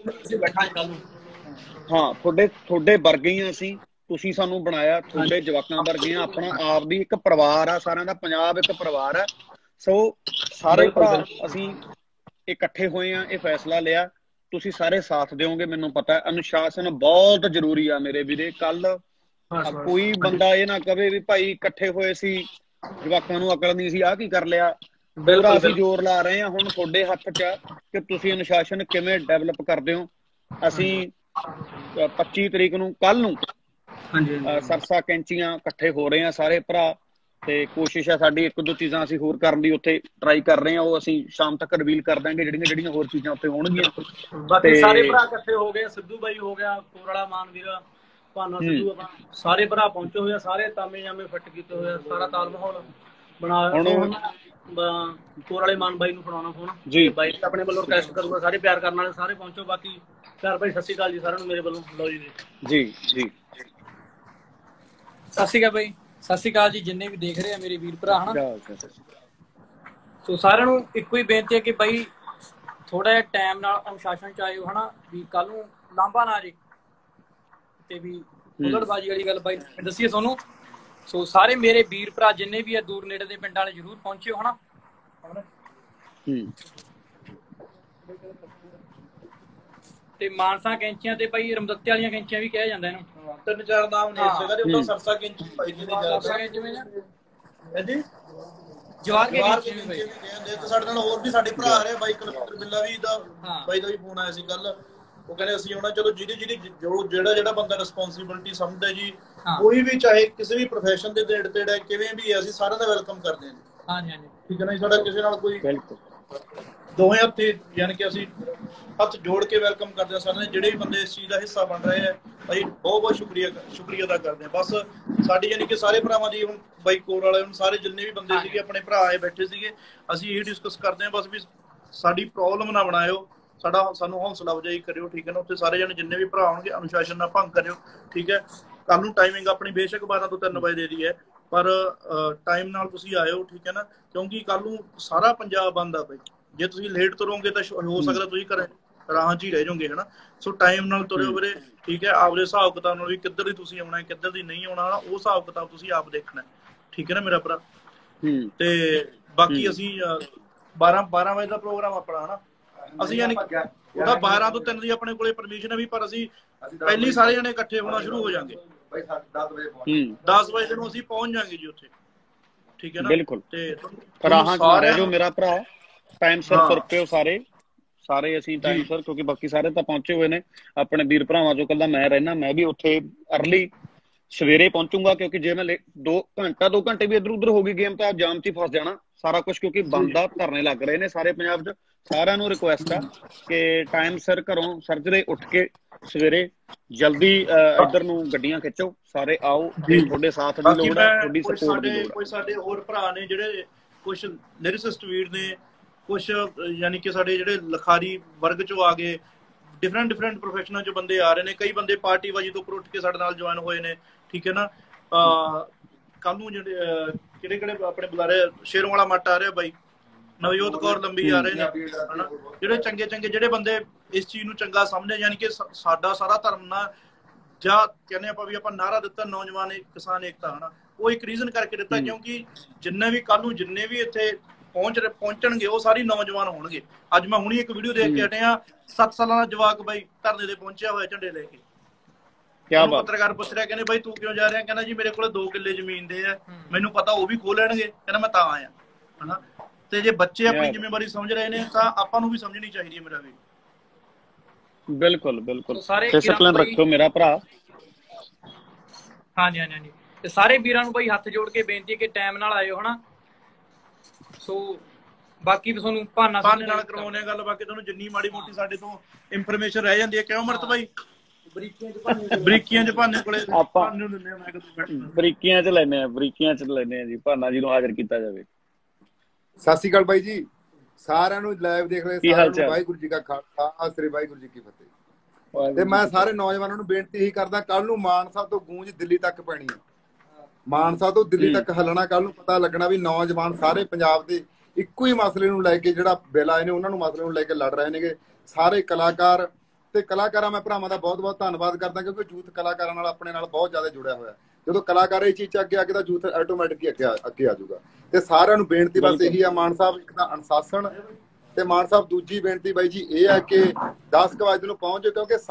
ਹਾਂ, ਤੁਹਾਡੇ ਵਰਗੇ ਹੀ ਅਸੀਂ, ਤੁਸੀਂ ਸਾਨੂੰ ਬਣਾਇਆ, ਤੁਹਾਡੇ ਜਵਾਕਾਂ ਵਰਗੇ ਆ। ਆਪਣਾ ਆਪ ਦੀ ਇੱਕ ਪਰਿਵਾਰ ਆ, ਸਾਰਿਆਂ ਦਾ ਪੰਜਾਬ ਇੱਕ ਪਰਿਵਾਰ ਆ। ਸੋ ਸਾਰੇ ਭਰਾ ਅਸੀਂ ਇਕੱਠੇ ਹੋਏ ਆ, ਇਹ ਫੈਸਲਾ ਲਿਆ, ਤੁਸੀਂ ਸਾਰੇ ਸਾਥ ਦਿਓਗੇ ਮੈਨੂੰ ਪਤਾ ਹੈ। ਅਨੁਸ਼ਾਸਨ ਬਹੁਤ ਜ਼ਰੂਰੀ ਆ ਮੇਰੇ ਵੀਰੇ। ਕੱਲ ਕੋਈ ਬੰਦਾ ਇਹ ਨਾ ਕਵੇ ਵੀ ਭਾਈ ਇਕੱਠੇ ਹੋਏ ਸੀ, ਜਵਾਕਾਂ ਨੂੰ ਅਕਲ ਨਹੀਂ ਸੀ, ਆਹ ਕੀ ਕਰ ਲਿਆ। ਪੂਰਾ ਅਸੀਂ ਜ਼ੋਰ ਲਾ ਰਹੇ ਹਾਂ। ਹੁਣ ਤੁਹਾਡੇ ਹੱਥ 'ਚ ਆ ਕਿ ਤੁਸੀਂ ਅਨੁਸ਼ਾਸਨ ਕਿਵੇਂ ਡਿਵੈਲਪ ਕਰਦੇ ਹੋ। ਅਸੀਂ 25 ਤਰੀਕ ਨੂੰ ਕੱਲ ਨੂੰ ਸਰਸਾ ਕੈਂਚੀਆਂ ਇਕੱਠੇ ਹੋ ਰਹੇ ਹਾਂ ਸਾਰੇ ਭਰਾ, ਤੇ ਕੋਸ਼ਿਸ਼ ਹੈ ਸਾਡੀ 1-2 ਚੀਜ਼ਾਂ ਅਸੀਂ ਹੋਰ ਕਰਨ ਦੀ ਉੱਥੇ ਟਰਾਈ ਕਰ ਰਹੇ ਹਾਂ। ਉਹ ਅਸੀਂ ਸ਼ਾਮ ਤੱਕ ਰਿਵੀਲ ਕਰ ਦਾਂਗੇ ਜਿਹੜੀਆਂ ਹੋਰ ਚੀਜ਼ਾਂ ਉੱਥੇ ਹੋਣਗੀਆਂ। ਬਾਕੀ ਸਾਰੇ ਭਰਾ ਇਕੱਠੇ ਹੋ ਗਏ, ਸਿੱਧੂ ਬਾਈ ਹੋ ਗਿਆ, ਕੋਰ ਵਾਲਾ ਮਾਨ ਵੀਰ, ਭਾਨਾ ਸਿੱਧੂ, ਆਪਾਂ ਸਾਰੇ ਭਰਾ ਪਹੁੰਚੇ ਹੋਏ ਆ, ਸਾਰੇ ਤਾਮੇ ਜਾਮੇ ਫਿੱਟ ਕੀਤੇ ਹੋਏ ਆ, ਸਾਰਾ ਤਾਲ ਮਾਹੌਲ ਬਣਾ। ਹੁਣ ਕੋਰ ਵਾਲੇ ਮਾਨ ਬਾਈ ਨੂੰ ਫੜਾਉਣਾ ਫੋਨ ਜੀ, ਬਾਈ ਆਪਣੇ ਵੱਲੋਂ ਰਿਕਵੈਸਟ ਕਰੂਗਾ, ਸਾਰੇ ਪਿਆਰ ਕਰਨ ਵਾਲੇ ਸਾਰੇ ਪਹੁੰਚੋ। ਬਾਕੀ ਪਿਆਰ ਭਾਈ, ਸਤਿ ਸ਼੍ਰੀ ਅਕਾਲ ਜੀ ਸਾਰਿਆਂ ਨੂੰ ਮੇਰੇ ਵੱਲੋਂ। ਲਓ ਜੀ ਜੀ ਸਤਿ ਸ਼੍ਰੀ ਅਕਾਲ ਬਾਈ, ਸਤਿ ਸ਼੍ਰੀ ਅਕਾਲ ਜੀ ਜਿੰਨੇ ਵੀ ਦੇਖ ਰਹੇ ਆ ਮੇਰੇ ਵੀਰ ਭਰਾ ਹਨਾ। ਸੋ ਸਾਰਿਆਂ ਨੂੰ ਇੱਕੋ ਹੀ ਬੇਨਤੀ ਹੈ ਕਿ ਬਾਈ ਥੋੜਾ ਜਿਹਾ ਟਾਈਮ ਨਾਲ ਅਨੁਸ਼ਾਸਨ ਚ ਆਇਓ ਹਨਾ, ਵੀ ਕੱਲ ਨੂੰ ਲਾਂਭਾ ਨਾ ਜੇ ਤੇ ਵੀ ਹੁਲੜਬਾਜ਼ੀ ਵਾਲੀ ਗੱਲ ਬਾਈ ਦੱਸੀਏ ਤੁਹਾਨੂੰ। ਸੋ ਸਾਰੇ ਮੇਰੇ ਵੀਰ ਭਰਾ ਜਿੰਨੇ ਵੀ ਆ ਦੂਰ ਨੇੜੇ ਦੇ ਪਿੰਡਾਂ ਵਾਲੇ ਜ਼ਰੂਰ ਪਹੁੰਚਿਓ ਹਨਾ। ਤੇ ਮਾਨਸਾ ਕੈਂਚੀਆਂ ਤੇ ਬਾਈ ਰਮਦੱਤੇ ਵਾਲੀਆਂ ਕੈਂਚੀਆਂ ਵੀ ਕਿਹਾ ਜਾਂਦਾ ਇਹਨੂੰ। 3-4 ਨਾਮ ਨੇ ਇਸ ਜਗ੍ਹਾ ਦੇ ਉੱਤੇ। ਸਰਸਾ ਕੈਂਚੀ ਭਾਈ ਜੀ ਨੇ ਜਵਾਰ ਕੇ ਤੇ ਸਾਡੇ ਨਾਲ ਹੋਰ ਵੀ ਸਾਡੇ ਭਰਾ ਆ ਰਹੇ ਬਾਈ ਕੁਲਵਿੰਦਰ ਬਿੱਲਾ ਵੀ ਦਾ, ਬਾਈ ਦਾ ਵੀ ਫੋਨ ਆਇਆ ਸੀ ਕੱਲ। ਉਹ ਕਹਿੰਦੇ ਅਸੀਂ ਆਉਣਾ। ਚਲੋ ਜਿਹੜਾ ਬੰਦਾ ਰਿਸਪੌਂਸਿਬਿਲਿਟੀ ਸਮਝਦਾ ਜੀ, ਕੋਈ ਵੀ ਚਾਹੇ ਕਿਸੇ ਵੀ ਪ੍ਰੋਫੈਸ਼ਨ ਦੇ ਨੇੜੇ ਕਿਵੇਂ ਵੀ ਹੈ, ਅਸੀਂ ਸਾਰਿਆਂ ਦਾ ਵੈਲਕਮ ਕਰਦੇ ਹਾਂ ਜੀ। ਹਾਂਜੀ ਠੀਕ ਹੈ ਨਾ ਜੀ। ਸਾਡਾ ਕਿਸੇ ਨਾਲ ਕੋਈ ਦੋਵੇਂ ਹੱਥ ਯਾਨੀ ਕਿ ਅਸੀਂ ਹੱਥ ਜੋੜ ਕੇ ਵੈਲਕਮ ਕਰਦੇ ਹਾਂ ਸਾਰਿਆਂ ਨੇ। ਜਿਹੜੇ ਵੀ ਬੰਦੇ ਇਸ ਚੀਜ਼ ਦਾ ਹਿੱਸਾ ਬਣ ਰਹੇ ਆ ਭਾਈ, ਬਹੁਤ ਸ਼ੁਕਰੀਆ ਅਦਾ ਕਰਦੇ ਹਾਂ। ਬਸ ਸਾਡੀ ਯਾਨੀ ਕਿ ਸਾਰੇ ਭਰਾਵਾਂ ਦੀ, ਹੁਣ ਬਾਈ ਕੋਰ ਵਾਲੇ, ਹੁਣ ਸਾਰੇ ਜਿੰਨੇ ਵੀ ਬੰਦੇ ਸੀਗੇ ਆਪਣੇ ਭਰਾ ਆਏ ਬੈਠੇ ਸੀਗੇ, ਅਸੀਂ ਇਹੀ ਡਿਸਕਸ ਕਰਦੇ ਹਾਂ ਬਸ ਵੀ ਸਾਡੀ ਪ੍ਰੋਬਲਮ ਨਾ ਬਣਾਇਓ, ਸਾਨੂੰ ਹੌਸਲਾ ਅਫਜ਼ਾਈ ਕਰਿਓ। ਠੀਕ ਹੈ ਨਾ। ਉੱਥੇ ਸਾਰੇ ਜਣੇ ਜਿੰਨੇ ਵੀ ਭਰਾ ਆਉਣਗੇ ਅਨੁਸ਼ਾਸਨ ਨਾਲ ਭੰਗ ਕਰਿਓ। ਠੀਕ ਹੈ। ਕੱਲ ਨੂੰ ਟਾਈਮਿੰਗ ਆਪਣੀ ਬੇਸ਼ੱਕ 12 ਤੋਂ 3 ਵਜੇ ਦੀ ਹੈ, ਪਰ ਟਾਈਮ ਨਾਲ ਤੁਸੀਂ ਆਇਓ। ਠੀਕ ਹੈ ਨਾ। ਕਿਉਂਕਿ ਕੱਲ ਨੂੰ ਸਾਰਾ ਪੰਜਾਬ ਬੰਦ ਆ ਬਾਈ। ਜੇ ਤੁਸੀਂ ਲੇਟ ਤੁਰੋਗੇ ਤਾਂ ਹੋ ਸਕਦਾ ਤੁਸੀਂ ਘਰੇ ਰਾਹਾਂ 'ਚ ਹੀ ਰਹਿ ਜਾਓਗੇ ਹਨਾ। ਸੋ ਟਾਈਮ ਨਾਲ ਤੁਰਿਓ ਵੀਰੇ। ਠੀਕ ਹੈ। ਆਪਦੇ ਹਿਸਾਬ ਕਿਤਾਬ ਨਾਲ ਵੀ ਕਿੱਧਰ ਦੀ ਤੁਸੀਂ ਆਉਣਾ, ਕਿੱਧਰ ਦੀ ਨਹੀਂ ਆਉਣਾ, ਉਹ ਹਿਸਾਬ ਕਿਤਾਬ ਤੁਸੀਂ ਆਪ ਦੇਖਣਾ। ਠੀਕ ਹੈ ਨਾ ਮੇਰਾ ਭਰਾ। ਤੇ ਬਾਕੀ ਅਸੀਂ 12 ਵਜੇ ਦਾ ਪ੍ਰੋਗਰਾਮ ਆਪਣਾ ਹਨਾ। ਅਸੀਂ ਯਾਨੀ ਉਹਦਾ 12 ਤੋਂ 3 ਦੀ ਆਪਣੇ ਕੋਲੇ ਪਰਮਿਸ਼ਨ ਹੈ ਵੀ, ਪਰ ਅਸੀਂ ਪਹਿਲੀ ਸਾਰੇ ਜਣੇ ਇਕੱਠੇ ਹੋਣਾ ਸ਼ੁਰੂ ਹੋ ਜਾਾਂਗੇ। 10 ਵਜੇ ਨੂੰ ਅਸੀਂ ਪਹੁੰਚ ਜਾਾਂਗੇ ਜੀ ਉੱਥੇ, ਠੀਕ ਹੈ ਨਾ। ਬਿਲਕੁਲ। ਤੇ ਰਾਹਾਂ ਚ ਮਾਰਿਆ ਜੋ ਮੇਰਾ ਭਰਾ, ਟਾਈਮ ਸਿਰ ਤੁਰ ਪਿਓ ਸਾਰੇ ਅਸੀਂ ਟਾਈਮ ਸਿਰ, ਕਿਉਂਕਿ ਬਾਕੀ ਸਾਰੇ ਤਾਂ ਪਹੁੰਚੇ ਹੋਏ ਨੇ। ਆਪਣੇ ਵੀਰ ਭਰਾਵਾਂ ਚੋਂ ਇਕੱਲਾ ਮੈਂ ਰਹਿਣਾ, ਮੈਂ ਵੀ ਉੱਥੇ ਅਰਲੀ ਸਵੇਰੇ ਪਹੁੰਚੂਗਾ, ਕਿਉਂਕਿ ਜੇ ਮੈਂ 2 ਘੰਟੇ ਵੀ ਇੱਧਰ ਉੱਧਰ ਹੋ ਗਈ ਗੇਮ ਤਾਂ ਜਾਮ 'ਚ ਹੀ ਫਸ ਜਾਣਾ ਸਾਰਾ ਕੁਝ, ਕਿਉਂਕਿ ਬੰਦਾ ਧਰਨੇ ਲੱਗ ਰਹੇ ਨੇ ਸਾਰੇ ਪੰਜਾਬ 'ਚ। ਸਾਰਿਆਂ ਨੂੰ ਰਿਕੁਐਸਟ ਆ ਕਿ ਟਾਈਮ ਸਿਰ ਘਰੋਂ ਸਰਜਰੇ ਉੱਠ ਕੇ ਸਵੇਰੇ ਜਲਦੀ ਇੱਧਰ ਨੂੰ ਗੱਡੀਆਂ ਖਿੱਚੋ, ਸਾਰੇ ਆਓ। ਤੇ ਤੁਹਾਡੇ ਸਾਥ ਦੀ ਲੋੜ ਆ, ਤੁਹਾਡੀ ਸਪੋਰਟ ਦੀ ਲੋੜ ਆ। ਕੋਈ ਸਾਡੇ ਹੋਰ ਭਰਾ ਨੇ ਜਿਹੜੇ ਕੁਝ ਲਿਰਿਸਿਸਟ ਵੀਰ ਨੇ, ਕੁਝ ਯਾਨੀ ਕਿ ਸਾਡੇ ਜਿਹੜੇ ਲਿਖਾਰੀ ਵਰਗ ਚੋਂ ਆ ਗਏ, ਡਿਫਰੈਂਟ ਪ੍ਰੋਫੈਸ਼ਨਾਂ ਚੋਂ ਬੰਦੇ ਆ ਰਹੇ ਨੇ। ਕਈ ਬੰਦੇ ਪਾਰਟੀਬਾਜ਼ੀ ਤੋਂ ਉੱਪਰ ਉੱਠ ਕੇ ਸਾਡੇ ਨਾਲ ਜੁਆਇਨ ਹੋਏ ਨੇ, ਠੀਕ ਹੈ ਨਾ। ਕੱਲ ਨੂੰ ਕਿਹੜੇ ਆਪਣੇ ਬੁਲਾਰੇ, ਸ਼ੇਰੋਂ ਵਾਲਾ ਮੱਟ ਆ ਰਿਹਾ ਬਾਈ, ਨਵਜੋਤ ਕੌਰ ਲੰਬੀ ਆ ਰਹੇ ਨੇ, ਹਨਾ। ਜਿਹੜੇ ਚੰਗੇ ਜਿਹੜੇ ਬੰਦੇ ਇਸ ਚੀਜ਼ ਨੂੰ ਚੰਗਾ ਸਮਝਦੇ, ਯਾਨੀ ਕਿ ਸਾਡਾ ਸਾਰਾ ਧਰਮ ਨਾ, ਜਾਂ ਕਹਿੰਦੇ ਆਪਾਂ ਵੀ ਆਪਾਂ ਨਾਰਾ ਦਿੱਤਾ ਨੌਜਵਾਨ ਕਿਸਾਨ ਏਕਤਾ, ਹਨਾ, ਉਹ ਇੱਕ ਰੀਜ਼ਨ ਕਰਕੇ ਦਿੱਤਾ, ਕਿਉਂਕਿ ਜਿੰਨੇ ਵੀ ਕੱਲ ਨੂੰ ਜਿੰਨੇ ਵੀ ਇੱਥੇ ਪਹੁੰਚਣਗੇ ਉਹ ਸਾਰੀ ਨੌਜਵਾਨ ਹੋਣਗੇ। ਅੱਜ ਮੈਂ ਹੁਣੀ ਇੱਕ ਵੀਡੀਓ ਦੇਖ ਕੇ ਹਟਿਆ, 7 ਸਾਲਾਂ ਦਾ ਜਵਾਕ ਬਾਈ ਧਰਨੇ ਤੇ ਪਹੁੰਚਿਆ ਹੋਇਆ ਝੰਡੇ ਲੈ ਕੇ। ਪੱਤਰਕਾਰ ਪੁੱਛ ਰਿਹਾ, ਕਹਿੰਦੇ ਬਾਈ ਤੂੰ ਕਿਉਂ ਜਾ ਰਿਹਾ? ਕਹਿੰਦਾ ਜੀ ਮੇਰੇ ਕੋਲ 2 ਕਿੱਲੇ ਜ਼ਮੀਨ ਦੇ ਆ, ਮੈਨੂੰ ਪਤਾ ਉਹ ਵੀ ਖੋਹ ਲੈਣਗੇ, ਕਹਿੰਦਾ ਮੈਂ ਤਾਂ ਆਇਆ, ਹਨਾ। ਤੇ ਜੇ ਬੱਚੇ ਆਪਣੀ ਜ਼ਿੰਮੇਵਾਰੀ ਸਮਝ ਰਹੇ ਨੇ ਤਾਂ ਆਪਾਂ ਨੂੰ ਵੀ ਸਮਝਣੀ ਚਾਹੀਦੀ ਹੈ ਮੇਰਾ ਵੀ। ਬਿਲਕੁਲ ਡਿਸਪਲਿਨ ਰੱਖੋ ਮੇਰਾ ਭਰਾ। ਹਾਂਜੀ। ਤੇ ਸਾਰੇ ਵੀਰਾਂ ਨੂੰ ਬਾਈ ਹੱਥ ਜੋੜ ਕੇ ਬੇਨਤੀ ਹੈ ਕਿ ਟਾਈਮ ਨਾਲ ਆਇਓ, ਹਨਾ। ਸੋ ਬਾਕੀ ਤੁਹਾਨੂੰ ਭਾਨਾ ਨਾਲ ਕਰਵਾਉਣੇ ਗੱਲ, ਬਾਕੀ ਤੁਹਾਨੂੰ ਜਿੰਨੀ ਮਾੜੀ ਮੋਟੀ ਸਾਡੇ ਤੋਂ ਇਨਫੋਰਮੇਸ਼ਨ ਰਹਿ ਜਾਂਦੀ ਹੈ, ਕਿਉਂ ਅਮਰਤ ਬਾਈ? ਬਰੀਕੀਆਂ ਚ ਭਾਨੇ ਕੋਲੇ ਆਪਾਂ ਬਰੀਕੀਆਂ ਚ ਲੈਨੇ ਆ ਜੀ, ਭਾਨਾ ਜੀ ਨੂੰ ਹਾਜ਼ਰ ਕੀਤਾ ਜਾਵੇ। ਸਤਿ ਸ਼੍ਰੀ ਅਕਾਲ ਬਾਈ ਜੀ, ਸਾਰਿਆਂ ਨੂੰ ਲਾਈਵ ਦੇਖ ਰਹੇ ਸਾਰਿਆਂ ਨੂੰ ਵਾਹਿਗੁਰੂ ਜੀ ਕਾ ਖਾਲਸਾ, ਸ੍ਰੀ ਵਾਹਿਗੁਰੂ ਜੀ ਕੀ ਫਤਿਹ। ਤੇ ਮੈਂ ਸਾਰੇ ਨੌਜਵਾਨਾਂ ਨੂੰ ਬੇਨਤੀ ਹੀ ਕਰਦਾ, ਕੱਲ ਨੂੰ ਮਾਨਸਾ ਤੋਂ ਗੂੰਜ ਦਿੱਲੀ ਤੱਕ ਪੈਣੀ ਹੈ, ਮਾਨਸਾ ਤੋਂ ਦਿੱਲੀ ਤੱਕ ਹੱਲਣਾ। ਕੱਲ ਨੂੰ ਪਤਾ ਲੱਗਣਾ ਵੀ ਨੌਜਵਾਨ ਸਾਰੇ ਪੰਜਾਬ ਦੇ ਇੱਕੋ ਹੀ ਮਸਲੇ ਨੂੰ ਲੈ ਕੇ, ਜਿਹੜਾ ਬਿੱਲ ਆਏ ਨੇ ਉਹਨਾਂ ਨੂੰ ਮਸਲੇ ਨੂੰ ਲੈ ਕੇ ਲੜ ਰਹੇ ਨੇਗੇ। ਸਾਰੇ ਕਲਾਕਾਰ ਤੇ ਕਲਾਕਾਰਾਂ, ਮੈਂ ਭਰਾਵਾਂ ਦਾ ਬਹੁਤ ਧੰਨਵਾਦ ਕਰਦਾ, ਕਿਉਂਕਿ ਯੂਥ ਕਲਾਕਾਰਾਂ ਨਾਲ ਆਪਣੇ ਨਾਲ ਬਹੁਤ ਜ਼ਿਆਦਾ ਜੁੜਿਆ ਹੋਇਆ। ਜਦੋਂ ਕਲਾਕਾਰ ਇਹ ਚੀਜ਼ 'ਚ ਅੱਗੇ ਆ ਕੇ ਤਾਂ ਯੂਥ ਆਟੋਮੈਟਿਕਲੀ ਅੱਗੇ ਆ ਜਾਊਗਾ। ਤੇ ਸਾਰਿਆਂ ਨੂੰ ਬੇਨਤੀ ਬਸ ਇਹੀ ਆ, ਮਾਨ ਸਾਹਿਬ ਇੱਕ ਤਾਂ ਅਨੁਸ਼ਾਸਨ, ਤੇ ਮਾਨ ਸਾਹਿਬ ਦੂਜੀ ਬੇਨਤੀ ਬਾਈ ਜੀ ਇਹ ਹੈ ਕਿ 10 ਵਜੇ ਨੂੰ ਪਹੁੰਚ ਜਾਓ, ਕਿਉਂਕਿ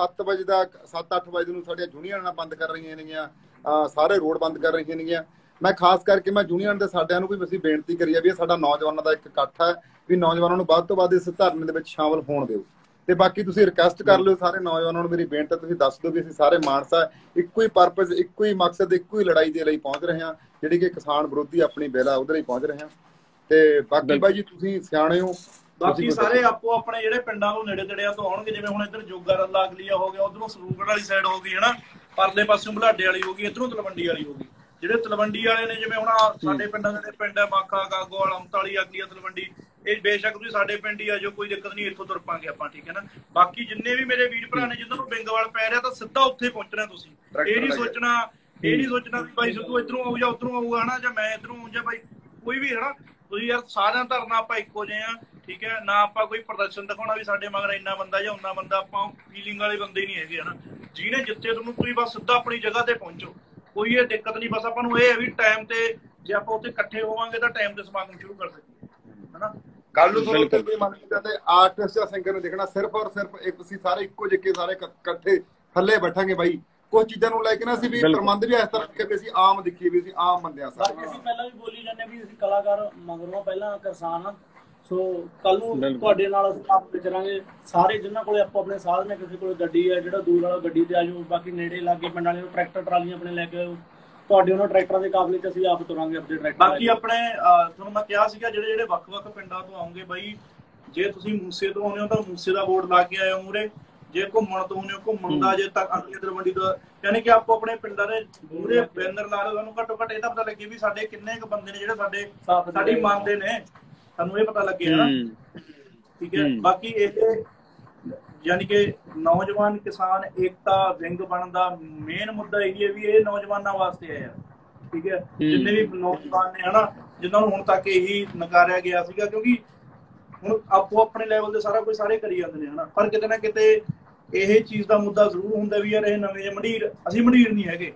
7-8 ਵਜੇ ਨੂੰ ਸਾਡੀਆਂ ਯੂਨੀਅਨਾਂ ਬੰਦ ਕਰ ਰਹੀਆਂ ਨੇਗੀਆਂ, ਸਾਰੇ ਰੋਡ ਬੰਦ ਕਰ ਰਹੀਆਂ ਨੇਗੀਆਂ। ਮੈਂ ਖਾਸ ਕਰਕੇ ਮੈਂ ਯੂਨੀਅਨ ਦੇ ਸਾਡਿਆਂ ਨੂੰ ਵੀ ਅਸੀਂ ਬੇਨਤੀ ਕਰੀ ਆ ਵੀ ਇਹ ਸਾਡਾ ਨੌਜਵਾਨਾਂ ਦਾ ਇੱਕ ਇਕੱਠ ਹੈ, ਵੀ ਨੌਜਵਾਨਾਂ ਨੂੰ ਵੱਧ ਤੋਂ ਵੱਧ ਇਸ ਧਰਨੇ ਦੇ ਵਿੱਚ ਸ਼ਾਮਲ ਹੋਣ ਦਿਓ। ਤੇ ਬਾਕੀ ਤੁਸੀਂ ਰਿਕਵੈਸਟ ਕਰ ਲਿਓ ਸਾਰੇ ਨੌਜਵਾਨਾਂ ਨੂੰ, ਮੇਰੀ ਬੇਨਤੀ ਤੁਸੀਂ ਦੱਸ ਦਿਓ ਵੀ ਅਸੀਂ ਸਾਰੇ ਮਾਨਸਾ ਇੱਕੋ ਹੀ ਪਰਪਸ, ਇੱਕੋ ਹੀ ਮਕਸਦ, ਇੱਕੋ ਹੀ ਲੜਾਈ ਦੇ ਲਈ ਪਹੁੰਚ ਰਹੇ ਹਾਂ, ਜਿਹੜੀ ਕਿ ਕਿਸਾਨ ਵਿਰੋਧੀ ਆਪਣੀ ਬਿੱਲ ਆ ਉਹਦੇ ਲਈ ਪਹੁੰਚ ਰਹੇ ਹਾਂ। ਤੇ ਬਾਕੀ ਬਾਈ ਜੀ ਤੁਸੀਂ ਸਿਆਣੇ ਹੋ, ਬਾਕੀ ਸਾਰੇ ਆਪੋ ਆਪਣੇ ਜਿਹੜੇ ਪਿੰਡਾਂ ਨੂੰ ਨੇੜੇ ਤੇੜਿਆਂ ਤੋਂ ਆਉਣਗੇ, ਜਿਵੇਂ ਹੁਣ ਇੱਧਰ ਜੋਗਾ ਰੱਲਾ ਅਗਲੀਆ ਹੋ ਗਿਆ, ਉਧਰੋਂ ਸਰੂਗੜ ਵਾਲੀ ਸਾਈਡ ਹੋ ਗਈ, ਹਨਾ, ਪਰਲੇ ਪਾਸਿਓਂ ਬੁਲਾਡੇ ਵਾਲੀ ਹੋ ਗਈ, ਇੱਧਰੋਂ ਤਲਵੰਡੀ ਵਾਲੀ ਹੋ ਗਈ। ਜਿਹੜੇ ਤਲਵੰਡੀ ਵਾਲੇ ਨੇ, ਜਿਵੇਂ ਹੁਣ ਸਾਡੇ ਪਿੰਡਾਂ ਦੇ ਪਿੰਡ ਹੈ ਮਾਖਾ, ਗਾਗੋਵਾਲ, ਅਮਤਾਲੀ, ਅਗਲੀਆ, ਤਲਵੰਡੀ, ਇਹ ਬੇਸ਼ੱਕ ਤੁਸੀਂ ਸਾਡੇ ਪਿੰਡ ਹੀ ਆ ਜੋ, ਕੋਈ ਦਿੱਕਤ ਨਹੀਂ, ਇੱਥੋਂ ਤੁਰ ਪਾਂਗੇ ਆਪਾਂ, ਠੀਕ ਹੈ ਨਾ। ਬਾਕੀ ਜਿੰਨੇ ਵੀ ਮੇਰੇ ਵੀਰ ਭਰਾ ਨੇ ਜਿਨ੍ਹਾਂ ਨੂੰ ਬਿੰਗਵਾਲ ਪੈ ਰਿਹਾ, ਤਾਂ ਸਿੱਧਾ ਉੱਥੇ ਪਹੁੰਚਣਾ ਤੁਸੀਂ। ਇਹ ਨਹੀਂ ਸੋਚਣਾ ਵੀ ਬਾਈ ਸਿੱਧੂ ਇੱਧਰੋਂ ਆਊ ਜਾਂ ਉੱਧਰੋਂ ਆਊਗਾ, ਹਨਾ, ਜਾਂ ਮੈਂ ਇੱਧਰੋਂ ਆਊਂ ਜਾਂ ਬਾਈ ਕੋਈ ਵੀ, ਹਨਾ। ਤੁਸੀਂ ਯਾਰ ਸਾਰਿਆਂ ਧਰਨਾ ਆਪਾਂ ਇੱਕੋ ਜਿਹੇ ਆ, ਠੀਕ ਹੈ ਨਾ। ਆਪਾਂ ਕੋਈ ਪ੍ਰਦਰਸ਼ਨ ਦਿਖਾਉਣਾ ਵੀ ਸਾਡੇ ਮਗਰ ਇੰਨਾ ਬੰਦਾ ਜਾਂ ਉਨਾ ਬੰਦਾ, ਆਪਾਂ ਫੀਲਿੰਗ ਵਾਲੇ ਬੰਦੇ ਹੀ ਨਹੀਂ ਹੈਗੇ, ਹਨਾ। ਜਿਹਨੇ ਜਿੱਥੇ ਤੁਹਾਨੂੰ ਤੁਸੀਂ ਬਸ ਸਿੱਧਾ ਆਪਣੀ ਜਗ੍ਹਾ ਤੇ ਪਹੁੰਚੋ, ਕੋਈ ਇਹ ਦਿੱਕਤ ਨਹੀਂ। ਬਸ ਆਪਾਂ ਨੂੰ ਇਹ ਹੈ ਵੀ ਟਾਈਮ ਤੇ ਜੇ ਆਪਾਂ ਉੱਥੇ ਇਕੱਠੇ ਹੋਵਾਂਗੇ ਤਾਂ ਟਾਈਮ ਤੇ ਸਮਾਗਮ ਸ਼ੁਰੂ ਕਰ ਸਕੀਏ, ਹਨਾ। ਕੱਲ ਨੂੰ ਤੁਹਾਨੂੰ ਉੱਥੇ ਕੋਈ ਮੰਨ ਤੇ ਆਰਟਿਸਟ ਜਾਂ ਸਿੰਗਰ ਨੂੰ ਦੇਖਣਾ, ਸਿਰਫ ਔਰ ਸਿਰਫ ਇੱਕ ਅਸੀਂ ਸਾਰੇ ਇੱਕੋ ਜਿਹੇ ਸਾਰੇ ਇਕੱਠੇ ਥੱਲੇ ਬੈਠਾਂਗੇ ਬਾਈ। ਕੁਝ ਚੀਜ਼ਾਂ ਨੂੰ ਲੈ ਕੇ ਨਾ ਅਸੀਂ ਵੀ ਪ੍ਰਬੰਧ ਵੀ ਇਸ ਤਰ੍ਹਾਂ ਰੱਖੇ ਵੀ ਅਸੀਂ ਆਮ ਦਿਖੀਏ, ਵੀ ਅਸੀਂ ਆਮ ਬੰਦੇ ਆ ਸਾਰੇ। ਅਸੀਂ ਪਹਿਲਾਂ ਵੀ ਬੋਲੀ ਜਾਂਦੇ ਵੀ ਅਸੀਂ ਕਲਾਕਾਰ ਮਗਰੋਂ ਪਹਿਲਾਂ ਕਿਸਾਨ ਆ। ਸੋ ਕੱਲ ਨੂੰ ਤੁਹਾਡੇ ਨਾਲ ਅਸੀਂ ਆਪ ਵਿਚਰਾਂਗੇ ਸਾਰੇ, ਜਿਨ੍ਹਾਂ ਕੋਲੇ ਆਪੋ ਆਪਣੇ ਸਾਧਨ ਨੇ, ਕਿਸੇ ਕੋਲ ਗੱਡੀ ਹੈ, ਜਿਹੜਾ ਦੂਰ ਵਾਲਾ ਗੱਡੀ ਤੇ ਆ ਜਾਓ, ਬਾਕੀ ਨੇੜੇ ਲਾਗੇ ਪਿੰਡ ਵਾਲੇ ਟਰੈਕਟਰ ਟਰਾਲੀਆਂ ਆਪਣੇ ਲੈ ਕੇ ਆਓ। ਤੁਹਾਡੇ ਉਹਨਾਂ ਟਰੈਕਟਰਾਂ ਦੇ ਕਾਬਲੇ 'ਚ ਅਸੀਂ ਆਪ ਤੁਰਾਂਗੇ ਆਪਣੇ ਟਰੈਕਟਰ। ਬਾਕੀ ਆਪਣੇ ਤੁਹਾਨੂੰ ਮੈਂ ਕਿਹਾ ਸੀਗਾ, ਜਿਹੜੇ ਵੱਖ-ਵੱਖ ਪਿੰਡਾਂ ਤੋਂ ਆਉਂਗੇ ਬਾਈ, ਜੇ ਤੁਸੀਂ ਮੂਸੇ ਤੋਂ ਆਉਂਦੇ ਹੋ ਤਾਂ ਮੂਸੇ ਦਾ ਬੋਰਡ ਲਾ ਕੇ ਆਇਓ ਮੂਹਰੇ, ਜੇ ਘੁੰਮਣ ਤੋਂ ਆਉਂਦੇ ਹੋ ਘੁੰਮਣ ਦਾ, ਜੇ ਤੱਕ ਅਗਲੇ ਤਲਵੰਡੀ ਤੋਂ, ਯਾਨੀ ਕਿ ਆਪੋ ਆਪਣੇ ਪਿੰਡਾਂ ਦੇ ਮੂਹਰੇ ਬੈਨਰ ਲਾ ਲਓ। ਤੁਹਾਨੂੰ ਘੱਟੋ ਘੱਟ ਇਹ ਤਾਂ ਪਤਾ ਲੱਗੇ ਵੀ ਸਾਡੇ ਕਿੰਨੇ ਕੁ ਬੰਦੇ ਨੇ ਜਿਹੜੇ ਸਾਡੀ ਮੰਨਦੇ ਨੇ, ਸਾਨੂੰ ਇਹ ਪਤਾ ਲੱਗੇ, ਹਨਾ, ਠੀਕ ਹੈ। ਬਾਕੀ ਇਹ ਯਾਨੀ ਕਿ ਨੌਜਵਾਨ ਕਿਸਾਨ ਏਕਤਾ ਵਿੰਗ ਬਣਨ ਦਾ ਮੇਨ ਮੁੱਦਾ ਇਹੀ ਹੈ ਵੀ ਇਹ ਨੌਜਵਾਨਾਂ ਵਾਸਤੇ ਹੈ, ਠੀਕ ਹੈ। ਜਿੰਨੇ ਵੀ ਨੌਜਵਾਨ ਨੇ, ਹਨਾ, ਜਿਨ੍ਹਾਂ ਨੂੰ ਹੁਣ ਤੱਕ ਇਹੀ ਨਕਾਰਿਆ ਗਿਆ ਸੀਗਾ, ਕਿਉਂਕਿ ਹੁਣ ਆਪੋ ਆਪਣੇ ਲੈਵਲ ਤੇ ਸਾਰਾ ਕੁਝ ਸਾਰੇ ਕਰੀ ਜਾਂਦੇ ਨੇ, ਹਨਾ, ਪਰ ਕਿਤੇ ਨਾ ਕਿਤੇ ਇਹ ਚੀਜ਼ ਦਾ ਮੁੱਦਾ ਜ਼ਰੂਰ ਹੁੰਦਾ ਵੀ ਯਾਰ ਇਹ ਨਵੇਂ ਜਿਹੇ ਮੰਡੀਰ, ਅਸੀਂ ਮੰਡੀਰ ਨਹੀਂ ਹੈਗੇ।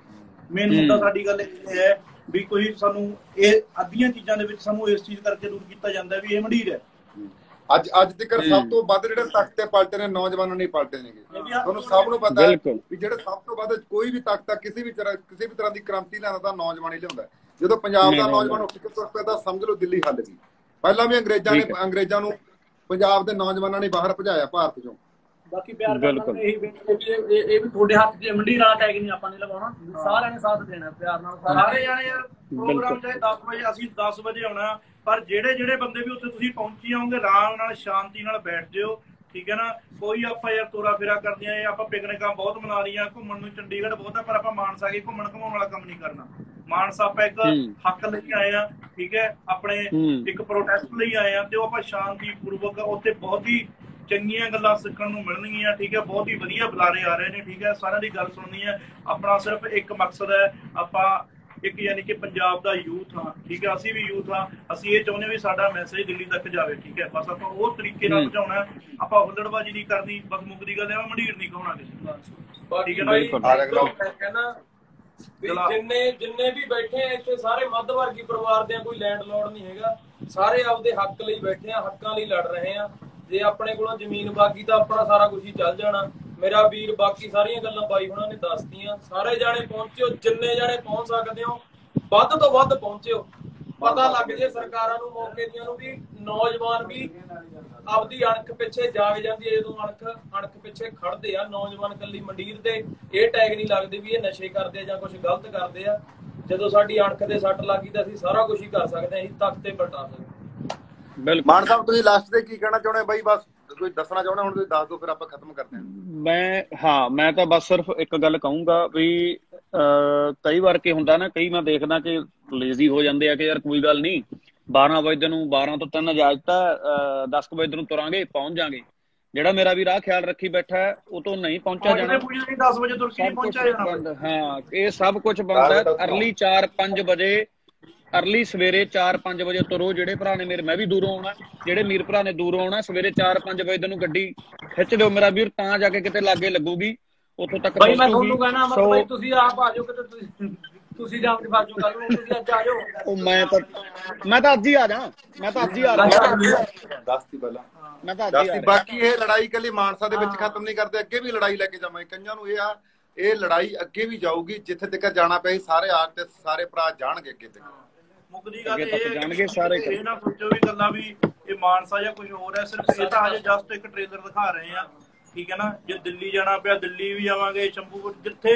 ਮੇਨ ਮੁੱਦਾ ਸਾਡੀ ਗੱਲ ਇਹ ਹੈ ਵੀ ਕੋਈ ਸਾਨੂੰ ਇਹ ਅੱਧੀਆਂ ਚੀਜ਼ਾਂ ਦੇ ਵਿੱਚ ਸਾਨੂੰ ਇਸ ਚੀਜ਼ ਕਰਕੇ ਦੂਰ ਕੀਤਾ ਜਾਂਦਾ ਵੀ ਇਹ ਮੰਡੀਰ ਹੈ, ਅੱਜ ਤੱਕ ਸਭ ਤੋਂ ਵੱਧ ਜਿਹੜੇ ਤਖਤ ਤੇ ਪਲਟੇ ਨੇ ਨੌਜਵਾਨਾਂ ਨੇ ਪਲਟੇ ਨੇਗੇ। ਤੁਹਾਨੂੰ ਸਭ ਨੂੰ ਪਤਾ ਹੈ ਵੀ ਜਿਹੜੇ ਸਭ ਤੋਂ ਵੱਧ ਕੋਈ ਵੀ ਤਖਤ ਕਿਸੇ ਵੀ ਤਰ੍ਹਾਂ ਦੀ ਕ੍ਰਾਂਤੀ ਲਿਆਉਂਦਾ ਤਾਂ ਨੌਜਵਾਨ ਹੀ ਲਿਆਉਂਦਾ। ਜਦੋਂ ਪੰਜਾਬ ਦਾ ਨੌਜਵਾਨ ਉੱਠ ਕੇ ਤੁਰ ਪਿਆ ਸਮਝ ਲਓ ਦਿੱਲੀ ਹੱਲ ਗਈ। ਪਹਿਲਾਂ ਵੀ ਅੰਗਰੇਜ਼ਾਂ ਨੂੰ ਪੰਜਾਬ ਦੇ ਨੌਜਵਾਨਾਂ ਨੇ ਬਾਹਰ ਭਜਾਇਆ ਭਾਰਤ ਚੋਂ। ਬਾਕੀ ਪਿਆਰ ਕਰਨਾ ਇਹ ਵੀ ਤੁਹਾਡੇ ਹੱਥ 'ਚ ਮੰਡੀ ਰਾਤ ਟੈਗ ਨਹੀਂ ਆਪਾਂ ਨੇ ਲਗਾਉਣਾ, ਸਾਰਿਆਂ ਨੇ ਸਾਥ ਦੇਣਾ ਪਿਆਰ ਨਾਲ। ਸਾਰੇ ਜਾਣੇ ਯਾਰ ਪ੍ਰੋਗਰਾਮ ਚਾਹੇ 10 ਵਜੇ ਅਸੀਂ 10 ਵਜੇ ਆਉਣਾ, ਪਰ ਜਿਹੜੇ ਬੰਦੇ ਵੀ ਉੱਥੇ ਤੁਸੀਂ ਪਹੁੰਚੀ ਆਓਗੇ ਆਰਾਮ ਨਾਲ ਸ਼ਾਂਤੀ ਨਾਲ ਬੈਠ ਜਿਓ, ਠੀਕ ਹੈ ਨਾ। ਕੋਈ ਆਪਾਂ ਯਾਰ ਤੋਰਾ ਫੇਰਾ ਕਰਦੀਆਂ ਆਪਾਂ ਪਿਕਨਿਕਾਂ ਬਹੁਤ ਮਨਾ ਰਹੀਆਂ, ਘੁੰਮਣ ਨੂੰ ਚੰਡੀਗੜ੍ਹ ਬਹੁਤ ਆ, ਪਰ ਆਪਾਂ ਮਾਨਸਾ ਕੇ ਘੁੰਮਣ ਘੁਮਾਉਣ ਵਾਲਾ ਕੰਮ ਨਹੀਂ ਕਰਨਾ। ਮਾਨਸਾ ਆਪਾਂ ਇੱਕ ਹੱਕ ਲਈ ਆਏ ਆ, ਠੀਕ ਹੈ, ਆਪਣੇ ਇੱਕ ਪ੍ਰੋਟੈਸਟ ਲਈ ਆਏ ਆ, ਤੇ ਉਹ ਆਪਾਂ ਸ਼ਾਂਤੀ ਪੂਰਵਕ ਉੱਥੇ ਬਹੁਤ ਹੀ ਚੰਗੀਆਂ ਗੱਲਾਂ ਸਿੱਖਣ ਨੂੰ ਮਿਲਣਗੀਆਂ, ਠੀਕ ਹੈ। ਬਹੁਤ ਹੀ ਵਧੀਆ ਬੁਲਾਰੇ ਆ ਰਹੇ ਨੇ, ਠੀਕ ਹੈ। ਸਾਰਿਆਂ ਦੀ ਗੱਲ ਸੁਣਨੀ ਹੈ। ਆਪਣਾ ਸਿਰਫ ਇੱਕ ਮਕਸਦ ਹੈ, ਆਪਾਂ ਇੱਕ ਯਾਨੀ ਕਿ ਪੰਜਾਬ ਦਾ ਯੂਥ ਹਾਂ, ਠੀਕ ਹੈ। ਅਸੀਂ ਵੀ ਯੂਥ ਹਾਂ, ਅਸੀਂ ਇਹ ਚਾਹੁੰਦੇ ਵੀ ਸਾਡਾ ਮੈਸੇਜ ਦਿੱਲੀ ਤੱਕ ਜਾਵੇ, ਠੀਕ ਹੈ। ਬਸ ਆਪਾਂ ਉਹ ਤਰੀਕੇ ਨਾਲ ਪਹੁੰਚਾਉਣਾ। ਆਪਾਂ ਹੁੱਲੜਬਾਜ਼ੀ ਨਹੀਂ ਕਰਨੀ, ਬਸ ਮੁੱਕਦੀ ਗੱਲ ਹੈ ਮੰਡੀਰ ਨਹੀਂ ਕਹਾਉਣਾ ਕਿਸੇ ਨੂੰ, ਠੀਕ ਹੈ ਨਾ। ਜਿੰਨੇ ਵੀ ਬੈਠੇ ਆ ਇੱਥੇ ਸਾਰੇ ਮੱਧ ਵਰਗੀ ਪਰਿਵਾਰ ਦੇ, ਕੋਈ ਲੈਂਡਲੋਰਡ ਨਹੀਂ ਹੈਗਾ, ਸਾਰੇ ਆਪਦੇ ਹੱਕ ਲਈ ਬੈਠੇ ਆ, ਹੱਕਾਂ ਲਈ ਲੜ ਰਹੇ ਆ। ਜੇ ਆਪਣੇ ਕੋਲੋਂ ਜ਼ਮੀਨ ਬਾਕੀ ਤਾਂ ਆਪਣਾ ਸਾਰਾ ਕੁਝ ਹੀ ਚੱਲ ਜਾਣਾ। ਮੇਰਾ ਵੀਰ ਬਾਕੀ ਸਾਰੀਆਂ ਗੱਲਾਂ ਬਾਈ ਹੁਣਾਂ ਨੇ ਦੱਸਤੀਆਂ। ਸਾਰੇ ਜਾਣੇ ਪਹੁੰਚਿਓ, ਜਿੰਨੇ ਜਾਣੇ ਪਹੁੰਚ ਸਕਦੇ ਹੋ ਵੱਧ ਤੋਂ ਵੱਧ ਪਹੁੰਚਿਓ। ਪਤਾ ਲੱਗ ਜੇ ਸਰਕਾਰਾਂ ਨੂੰ, ਮੌਕੇ ਦੀਆਂ ਨੂੰ, ਵੀ ਨੌਜਵਾਨ ਵੀ ਆਪਦੀ ਅਣਖ ਪਿੱਛੇ ਜਾਗ ਜਾਂਦੀ ਹੈ। ਜਦੋਂ ਅਣਖ ਪਿੱਛੇ ਖੜਦੇ ਆ ਨੌਜਵਾਨ, ਕੱਲੀ ਮੰਡੀਰ ਦੇ ਇਹ ਟੈਗ ਨਹੀਂ ਲੱਗਦੇ ਵੀ ਇਹ ਨਸ਼ੇ ਕਰਦੇ ਆ ਜਾਂ ਕੁਝ ਗਲਤ ਕਰਦੇ ਆ। ਜਦੋਂ ਸਾਡੀ ਅਣਖ ਤੇ ਸੱਟ ਲੱਗੀ ਤਾਂ ਅਸੀਂ ਸਾਰਾ ਕੁਝ ਹੀ ਕਰ ਸਕਦੇ ਹਾਂ, ਅਸੀਂ ਤਖਤ ਤੇ ਪਲਟਾ ਸਕਦੇ। ਬਿਲਕੁਲ ਮਾਨ ਸਾਹਿਬ, ਤੁਸੀਂ ਲਾਸਟ ਤੇ ਕੀ ਕਹਿਣਾ ਚਾਹੁੰਦੇ ਬਾਈ? ਬਸ ਕੋਈ ਦੱਸਣਾ ਚਾਹੁੰਦਾ ਹੁਣ ਤੁਸੀਂ ਦੱਸ ਦਿਓ, ਫਿਰ ਆਪਾਂ ਖਤਮ ਕਰਦੇ ਹਾਂ। ਮੈਂ ਤਾਂ ਬਸ ਸਿਰਫ ਇੱਕ ਗੱਲ ਕਹੂੰਗਾ ਵੀ ਕਈ ਵਾਰ ਕੀ ਹੁੰਦਾ ਨਾ, ਕਈ ਮੈਂ ਦੇਖਦਾ ਕਿ ਲੇਜ਼ੀ ਹੋ ਜਾਂਦੇ ਆ ਕਿ ਯਾਰ ਕੋਈ ਗੱਲ ਨਹੀਂ 12 ਵਜੇ ਨੂੰ 12 ਤੋਂ 3 ਇਜਾਜ਼ਤ ਆ, 10 ਵਜੇ ਨੂੰ ਤੁਰਾਂਗੇ, ਪਹੁੰਚ ਜਾਾਂਗੇ। ਜਿਹੜਾ ਮੇਰਾ ਵੀ ਰਾਹ ਖਿਆਲ ਰੱਖੀ ਬੈਠਾ ਹੈ ਉਹ ਤੋਂ ਨਹੀਂ ਪਹੁੰਚਿਆ ਜਾਣਾ। 10 ਵਜੇ ਤੁਰ ਕੇ ਨਹੀਂ ਪਹੁੰਚਿਆ ਜਾਣਾ। ਹਾਂ, ਇਹ ਸਭ ਕੁਝ ਬਣਦਾ ਅਰਲੀ 4-5 ਵਜੇ, ਅਰਲੀ ਸਵੇਰੇ 4-5 ਵਜੇ ਤੁਰੋ। ਜਿਹੜੇ ਭਰਾ ਨੇ ਮੈਂ ਵੀ ਦੂਰੋਂ ਆਉਣਾ, ਜਿਹੜੇ ਵੀਰ ਭਰਾ ਨੇ ਦੂਰੋਂ ਆਉਣਾ, ਸਵੇਰੇ 4-5 ਵਜੇ ਨੂੰ ਗੱਡੀ ਖਿੱਚ ਦਿਓ ਮੇਰਾ ਵੀਰ, ਤਾਂ ਜਾ ਕੇ ਕਿਤੇ ਲਾਗੇ ਲੱਗੂਗੀ, ਉੱਥੋਂ ਤੱਕ ਬਾਈ। ਮੈਂ ਤੁਹਾਨੂੰ ਕਹਿਣਾ ਬਾਈ, ਤੁਸੀਂ ਆਪ ਆ ਜਾਓ ਕਿਤੇ, ਤੁਸੀਂ ਜਾਂ ਕੇ ਬਾਜੂ ਕੱਲ ਨੂੰ ਤੁਸੀਂ ਅੱਜ ਆ ਜਾਓ। ਉਹ ਮੈਂ ਤਾਂ ਅੱਜ ਹੀ ਆ ਜਾ, ਮੈਂ ਤਾਂ ਅੱਜ ਹੀ ਆ ਜਾ, ਦੱਸਤੀ ਪਹਿਲਾਂ ਮੈਂ ਤਾਂ ਅੱਜ ਹੀ। ਬਾਕੀ ਇਹ ਲੜਾਈ ਕੱਲੀ ਮਾਨਸਾ ਦੇ ਵਿੱਚ ਖਤਮ ਨਹੀਂ ਕਰਦੇ, ਅੱਗੇ ਵੀ ਲੜਾਈ ਲੈ ਕੇ ਜਾਵਾਂਗੇ। ਕਈਆਂ ਨੂੰ ਇਹ ਲੜਾਈ ਅੱਗੇ ਵੀ ਜਾਊਗੀ, ਜਿੱਥੇ ਤੱਕ ਜਾਣਾ ਪਿਆ ਸਾਰੇ ਆਰ ਤੇ ਸਾਰੇ ਭਰਾ ਜਾਣਗੇ ਅੱਗੇ ਤੱਕ। ਮੁੱਕਦੀ ਗੱਲ ਇਹ ਨਾ ਸੋਚੋ ਵੀ ਗੱਲਾਂ ਵੀ ਇਹ ਮਾਨਸਾ ਜਾਂ ਕੁਝ ਹੋਰ ਹੈ, ਸਿਰਫ ਇਹ ਤਾਂ ਹਜੇ ਜਸਟ ਇੱਕ ਟ੍ਰੇਲਰ ਦਿਖਾ ਰਹੇ ਆ, ਠੀਕ ਹੈ ਨਾ। ਜੇ ਦਿੱਲੀ ਜਾਣਾ ਪਿਆ ਦਿੱਲੀ ਵੀ ਆਵਾਂਗੇ, ਸ਼ੰਭੂਪੁਰ,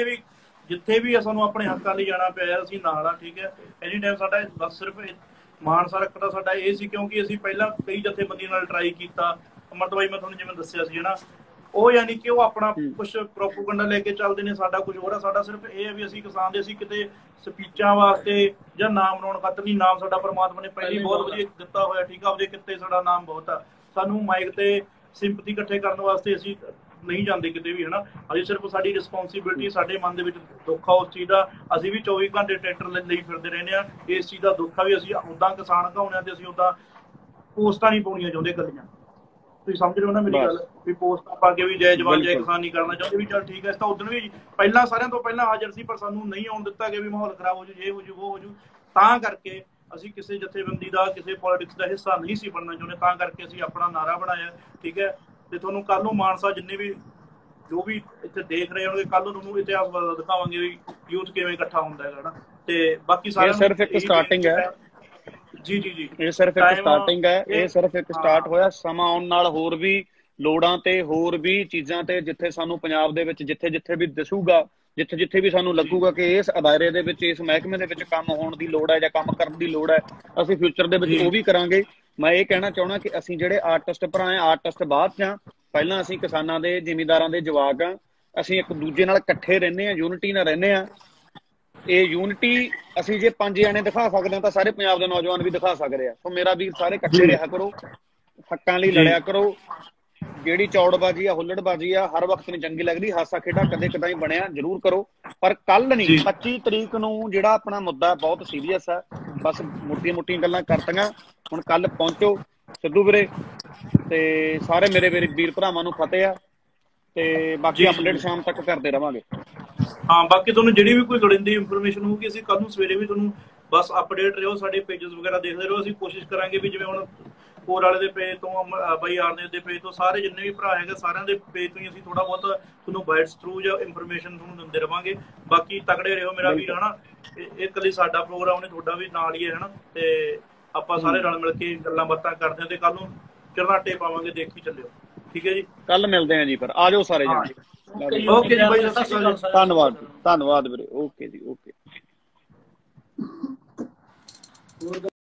ਜਿੱਥੇ ਵੀ ਸਾਨੂੰ ਆਪਣੇ ਹੱਕਾਂ ਲਈ ਜਾਣਾ ਪਿਆ ਅਸੀਂ ਨਾਲ ਆ, ਠੀਕ ਹੈ। ਐਨੀ ਟਾਈਮ ਸਾਡਾ ਬਸ ਸਿਰਫ ਮਾਨਸਾ ਰੱਖਣਾ ਸਾਡਾ ਇਹ ਸੀ, ਕਿਉਂਕਿ ਅਸੀਂ ਪਹਿਲਾਂ ਕਈ ਜਥੇਬੰਦੀਆਂ ਨਾਲ ਟਰਾਈ ਕੀਤਾ। ਅਮਰਤ ਬਾਈ ਮੈਂ ਤੁਹਾਨੂੰ ਜਿਵੇਂ ਦੱਸਿਆ ਸੀ ਨਾ, ਉਹ ਯਾਨੀ ਕਿ ਉਹ ਆਪਣਾ ਕੁਛ ਪ੍ਰੋਪਗੈਂਡਾ ਲੈ ਕੇ ਚੱਲਦੇ ਨੇ, ਸਾਡਾ ਕੁਝ ਹੋਰ ਹੈ। ਸਾਡਾ ਸਿਰਫ ਇਹ ਹੈ ਵੀ ਅਸੀਂ ਕਿਸਾਨ ਦੇ, ਅਸੀਂ ਕਿਤੇ ਸਪੀਚਾਂ ਵਾਸਤੇ ਜਾਂ ਨਾਮ ਬਣਾਉਣ ਖਾਤਰ ਨਹੀਂ। ਨਾਮ ਸਾਡਾ ਪਰਮਾਤਮਾ ਨੇ ਪਹਿਲੀ ਬਹੁਤ ਵਧੀਆ ਦਿੱਤਾ ਹੋਇਆ, ਠੀਕ ਆ। ਆਪਦੇ ਕਿੱਤੇ ਸਾਡਾ ਨਾਮ ਬਹੁਤ ਆ। ਸਾਨੂੰ ਮਾਈਕ ਤੇ ਸਿੰਪਥੀ ਇਕੱਠੇ ਕਰਨ ਵਾਸਤੇ ਅਸੀਂ ਨਹੀਂ ਜਾਂਦੇ ਕਿਤੇ ਵੀ, ਹਨਾ। ਅਸੀਂ ਸਿਰਫ ਸਾਡੀ ਰਿਸਪੌਂਸਿਬਿਲਿਟੀ, ਸਾਡੇ ਮਨ ਦੇ ਵਿੱਚ ਦੁੱਖ ਆ ਉਸ ਚੀਜ਼ ਦਾ। ਅਸੀਂ ਵੀ 24 ਘੰਟੇ ਟਰੈਕਟਰ ਲਈ ਫਿਰਦੇ ਰਹਿੰਦੇ ਆ। ਇਸ ਚੀਜ਼ ਦਾ ਦੁੱਖ ਆ ਵੀ ਅਸੀਂ ਉੱਦਾਂ ਕਿਸਾਨ ਘਾਉਣੇ ਆ ਤੇ ਅਸੀਂ ਉੱਦਾਂ ਪੋਸਟਾਂ ਨਹੀਂ ਪਾਉਣੀਆਂ ਚਾਹੁੰਦੇ ਇਕੱਲੀਆਂ। ਤੁਸੀਂ ਸਮਝ ਰਹੇ ਹੋ ਨਾ ਮੇਰੀ ਗੱਲ, ਵੀ ਪੋਸਟਾਂ ਪਾ ਕੇ ਵੀ ਜੈ ਜਵਾਨ ਜੈ ਕਿਸਾਨ ਨਹੀਂ ਕਰਨਾ ਚਾਹੁੰਦੇ। ਵੀ ਚੱਲ ਠੀਕ ਹੈ, ਇਸ ਤਾਂ ਉਦੋਂ ਵੀ ਪਹਿਲਾਂ ਸਾਰਿਆਂ ਤੋਂ ਪਹਿਲਾਂ ਹਾਜ਼ਰ ਸੀ, ਪਰ ਸਾਨੂੰ ਨਹੀਂ ਆਉਣ ਦਿੱਤਾ ਗਿਆ ਵੀ ਮਾਹੌਲ ਖਰਾਬ ਹੋ ਜੂ, ਇਹ ਹੋ ਜੂ, ਉਹ ਹੋ ਜੂ। ਤਾਂ ਕਰਕੇ ਅਸੀਂ ਕਿਸੇ ਜਥੇਬੰਦੀ ਦਾ, ਕਿਸੇ ਪੋਲੀਟਿਕਸ ਦਾ ਹਿੱਸਾ ਨਹੀਂ ਸੀ ਬਣਨਾ ਚਾਹੁੰਦੇ। ਤਾਂ ਕਰਕੇ ਅਸੀਂ ਆਪਣਾ ਨਾਰਾ ਬਣਾਇਆ, ਠੀਕ ਹੈ। ਤੇ ਤੁਹਾਨੂੰ ਕੱਲ ਨੂੰ ਮਾਨਸਾ ਜਿੰਨੇ ਵੀ ਜੋ ਵੀ ਇੱਥੇ ਦੇਖ ਰਹੇ ਹੋਣਗੇ, ਕੱਲ ਨੂੰ ਤੁਹਾਨੂੰ ਇਤਿਹਾਸ ਬਾਰੇ ਦਿਖਾਵਾਂਗੇ ਵੀ ਯੂਥ ਕਿਵੇਂ ਇਕੱਠਾ ਹੁੰਦਾ ਹੈਗਾ ਨਾ। ਤੇ ਬਾਕੀ ਸਾਰਿਆਂ ਨੂੰ ਸਿਰਫ ਇੱਕ ਸਟਾਰਟਿੰਗ ਹੈ। ਜੀ ਇਹ ਸਿਰਫ ਇੱਕ ਸਟਾਰਟਿੰਗ ਹੈ, ਇਹ ਸਿਰਫ ਇੱਕ ਸਟਾਰਟ ਹੋਇਆ। ਸਮਾਂ ਆਉਣ ਨਾਲ ਹੋਰ ਵੀ ਲੋੜਾਂ ਤੇ ਹੋਰ ਵੀ ਚੀਜ਼ਾਂ ਤੇ, ਜਿੱਥੇ ਸਾਨੂੰ ਪੰਜਾਬ ਦੇ ਵਿੱਚ ਜਿੱਥੇ ਵੀ ਦਿਸੂਗਾ, ਜਿੱਥੇ ਵੀ ਸਾਨੂੰ ਲੱਗੂਗਾ ਕਿ ਇਸ ਅਦਾਰੇ ਦੇ ਵਿੱਚ, ਇਸ ਮਹਿਕਮੇ ਦੇ ਵਿੱਚ ਕੰਮ ਹੋਣ ਦੀ ਲੋੜ ਹੈ ਜਾਂ ਕੰਮ ਕਰਨ ਦੀ ਲੋੜ ਹੈ, ਅਸੀਂ ਫਿਊਚਰ ਦੇ ਵਿੱਚ ਉਹ ਵੀ ਕਰਾਂਗੇ। ਮੈਂ ਇਹ ਕਹਿਣਾ ਚਾਹੁੰਦਾ ਕਿ ਅਸੀਂ ਜਿਹੜੇ ਆਰਟਿਸਟ ਭਰਾ ਆ, ਆਰਟਿਸਟ ਬਾਅਦ ਚ, ਪਹਿਲਾਂ ਅਸੀਂ ਕਿਸਾਨਾਂ ਦੇ, ਜ਼ਿਮੀਂਦਾਰਾਂ ਦੇ ਜਵਾਕ ਆ। ਅਸੀਂ ਇੱਕ ਦੂਜੇ ਨਾਲ ਇਕੱਠੇ ਰਹਿੰਦੇ ਆ, ਯੂਨਿਟੀ ਨਾਲ ਰਹਿੰਦੇ ਆ। ਇਹ ਯੂਨਿਟੀ ਅਸੀਂ ਜੇ 5 ਜਣੇ ਦਿਖਾ ਸਕਦੇ ਹਾਂ ਤਾਂ ਸਾਰੇ ਪੰਜਾਬ ਦੇ ਨੌਜਵਾਨ ਵੀ ਦਿਖਾ ਸਕਦੇ ਆ। ਸੋ ਮੇਰਾ ਵੀਰ ਸਾਰੇ ਇਕੱਠੇ ਰਿਹਾ ਕਰੋ, ਹੱਕਾਂ ਲਈ ਲੜਿਆ ਕਰੋ। ਜਿਹੜੀ ਚੌੜਬਾਜ਼ੀ ਆ, ਹੁੱਲੜਬਾਜ਼ੀ ਆ, ਹਰ ਵਕਤ ਨਹੀਂ ਚੰਗੀ ਲੱਗਦੀ। ਹਾਸਾ ਖੇਡਾ ਕਦੇ ਕਦਾਈ ਬਣਿਆ ਜ਼ਰੂਰ ਕਰੋ, ਪਰ ਕੱਲ ਨਹੀਂ, 25 ਤਰੀਕ ਨੂੰ ਜਿਹੜਾ ਆਪਣਾ ਮੁੱਦਾ ਬਹੁਤ ਸੀਰੀਅਸ ਆ। ਬਸ ਮੋਟੀਆਂ ਗੱਲਾਂ ਕਰਤੀਆਂ, ਹੁਣ ਕੱਲ ਪਹੁੰਚੋ ਸਿੱਧੂ ਵੀਰੇ, ਤੇ ਸਾਰੇ ਮੇਰੇ ਵੀਰ ਭਰਾਵਾਂ ਨੂੰ ਫਤਿਹ ਆ। ਤੇ ਬਾਕੀ ਅਪਡੇਟ ਸ਼ਾਮ ਤੱਕ ਕਰਦੇ ਰਵਾਂਗੇ। ਹਾਂ, ਬਾਕੀ ਤੁਹਾਨੂੰ ਜਿਹੜੀ ਵੀ ਕੋਈ ਲੋੜੀਂਦੀ ਇਨਫੋਰਮੇਸ਼ਨ ਹੋਊਗੀ, ਅਸੀਂ ਕੱਲ ਨੂੰ ਸਵੇਰੇ ਵੀ ਤੁਹਾਨੂੰ ਬਸ ਅਪਡੇਟ ਰਹੋ, ਸਾਡੇ ਪੇਜਸ ਵਗੈਰਾ ਦੇਖਦੇ ਰਹੋ। ਅਸੀਂ ਕੋਸ਼ਿਸ਼ ਕਰਾਂਗੇ ਵੀ ਜਿਵੇਂ ਹੁਣ ਕੋਰ ਵਾਲੇ ਦੇ ਪੇਜ ਤੋਂ, ਬਾਈ ਆਰਨੇ ਦੇ ਪੇਜ ਤੋਂ, ਸਾਰੇ ਜਿੰਨੇ ਵੀ ਭਰਾ ਹੈਗੇ ਸਾਰਿਆਂ ਦੇ ਪੇਜ ਤੋਂ ਹੀ ਅਸੀਂ ਥੋੜਾ ਬਹੁਤ ਤੁਹਾਨੂੰ ਬਾਈਟਸ ਥਰੂ ਜਾਂ ਇਨਫੋਰਮੇਸ਼ਨ ਤੁਹਾਨੂੰ ਦਿੰਦੇ ਰਵਾਂਗੇ। ਬਾਕੀ ਤਕੜੇ ਰਹੋ ਮੇਰਾ ਵੀਰ ਹਨਾ, ਇਹ ਇਕੱਲੀ ਸਾਡਾ ਪ੍ਰੋਗਰਾਮ ਨਹੀਂ, ਤੁਹਾਡਾ ਵੀ ਨਾਲ ਹੀ ਹੈ ਹਨਾ, ਤੇ ਆਪਾਂ ਸਾਰੇ ਰਲ ਮਿਲ ਕੇ ਗੱਲਾਂ ਬਾਤਾਂ ਕਰਦੇ ਹਾਂ ਤੇ ਕੱਲ ਨੂੰ ਚਰਨਾਟੇ ਪਾਵਾਂਗੇ, ਦੇਖੀ ਚੱਲਿਓ। ਠੀਕ ਹੈ ਜੀ, ਕੱਲ ਮਿਲਦੇ ਹਾਂ ਜੀ, ਫਿਰ ਆ ਜਾਓ ਸਾਰੇ ਜਣੇ। ਓਕੇ ਜੀ ਬਾਈ, ਸਤਿ ਸ਼੍ਰੀ ਅਕਾਲ। ਧੰਨਵਾਦ ਵੀਰੇ। ਓਕੇ ਜੀ, ਓਕੇ।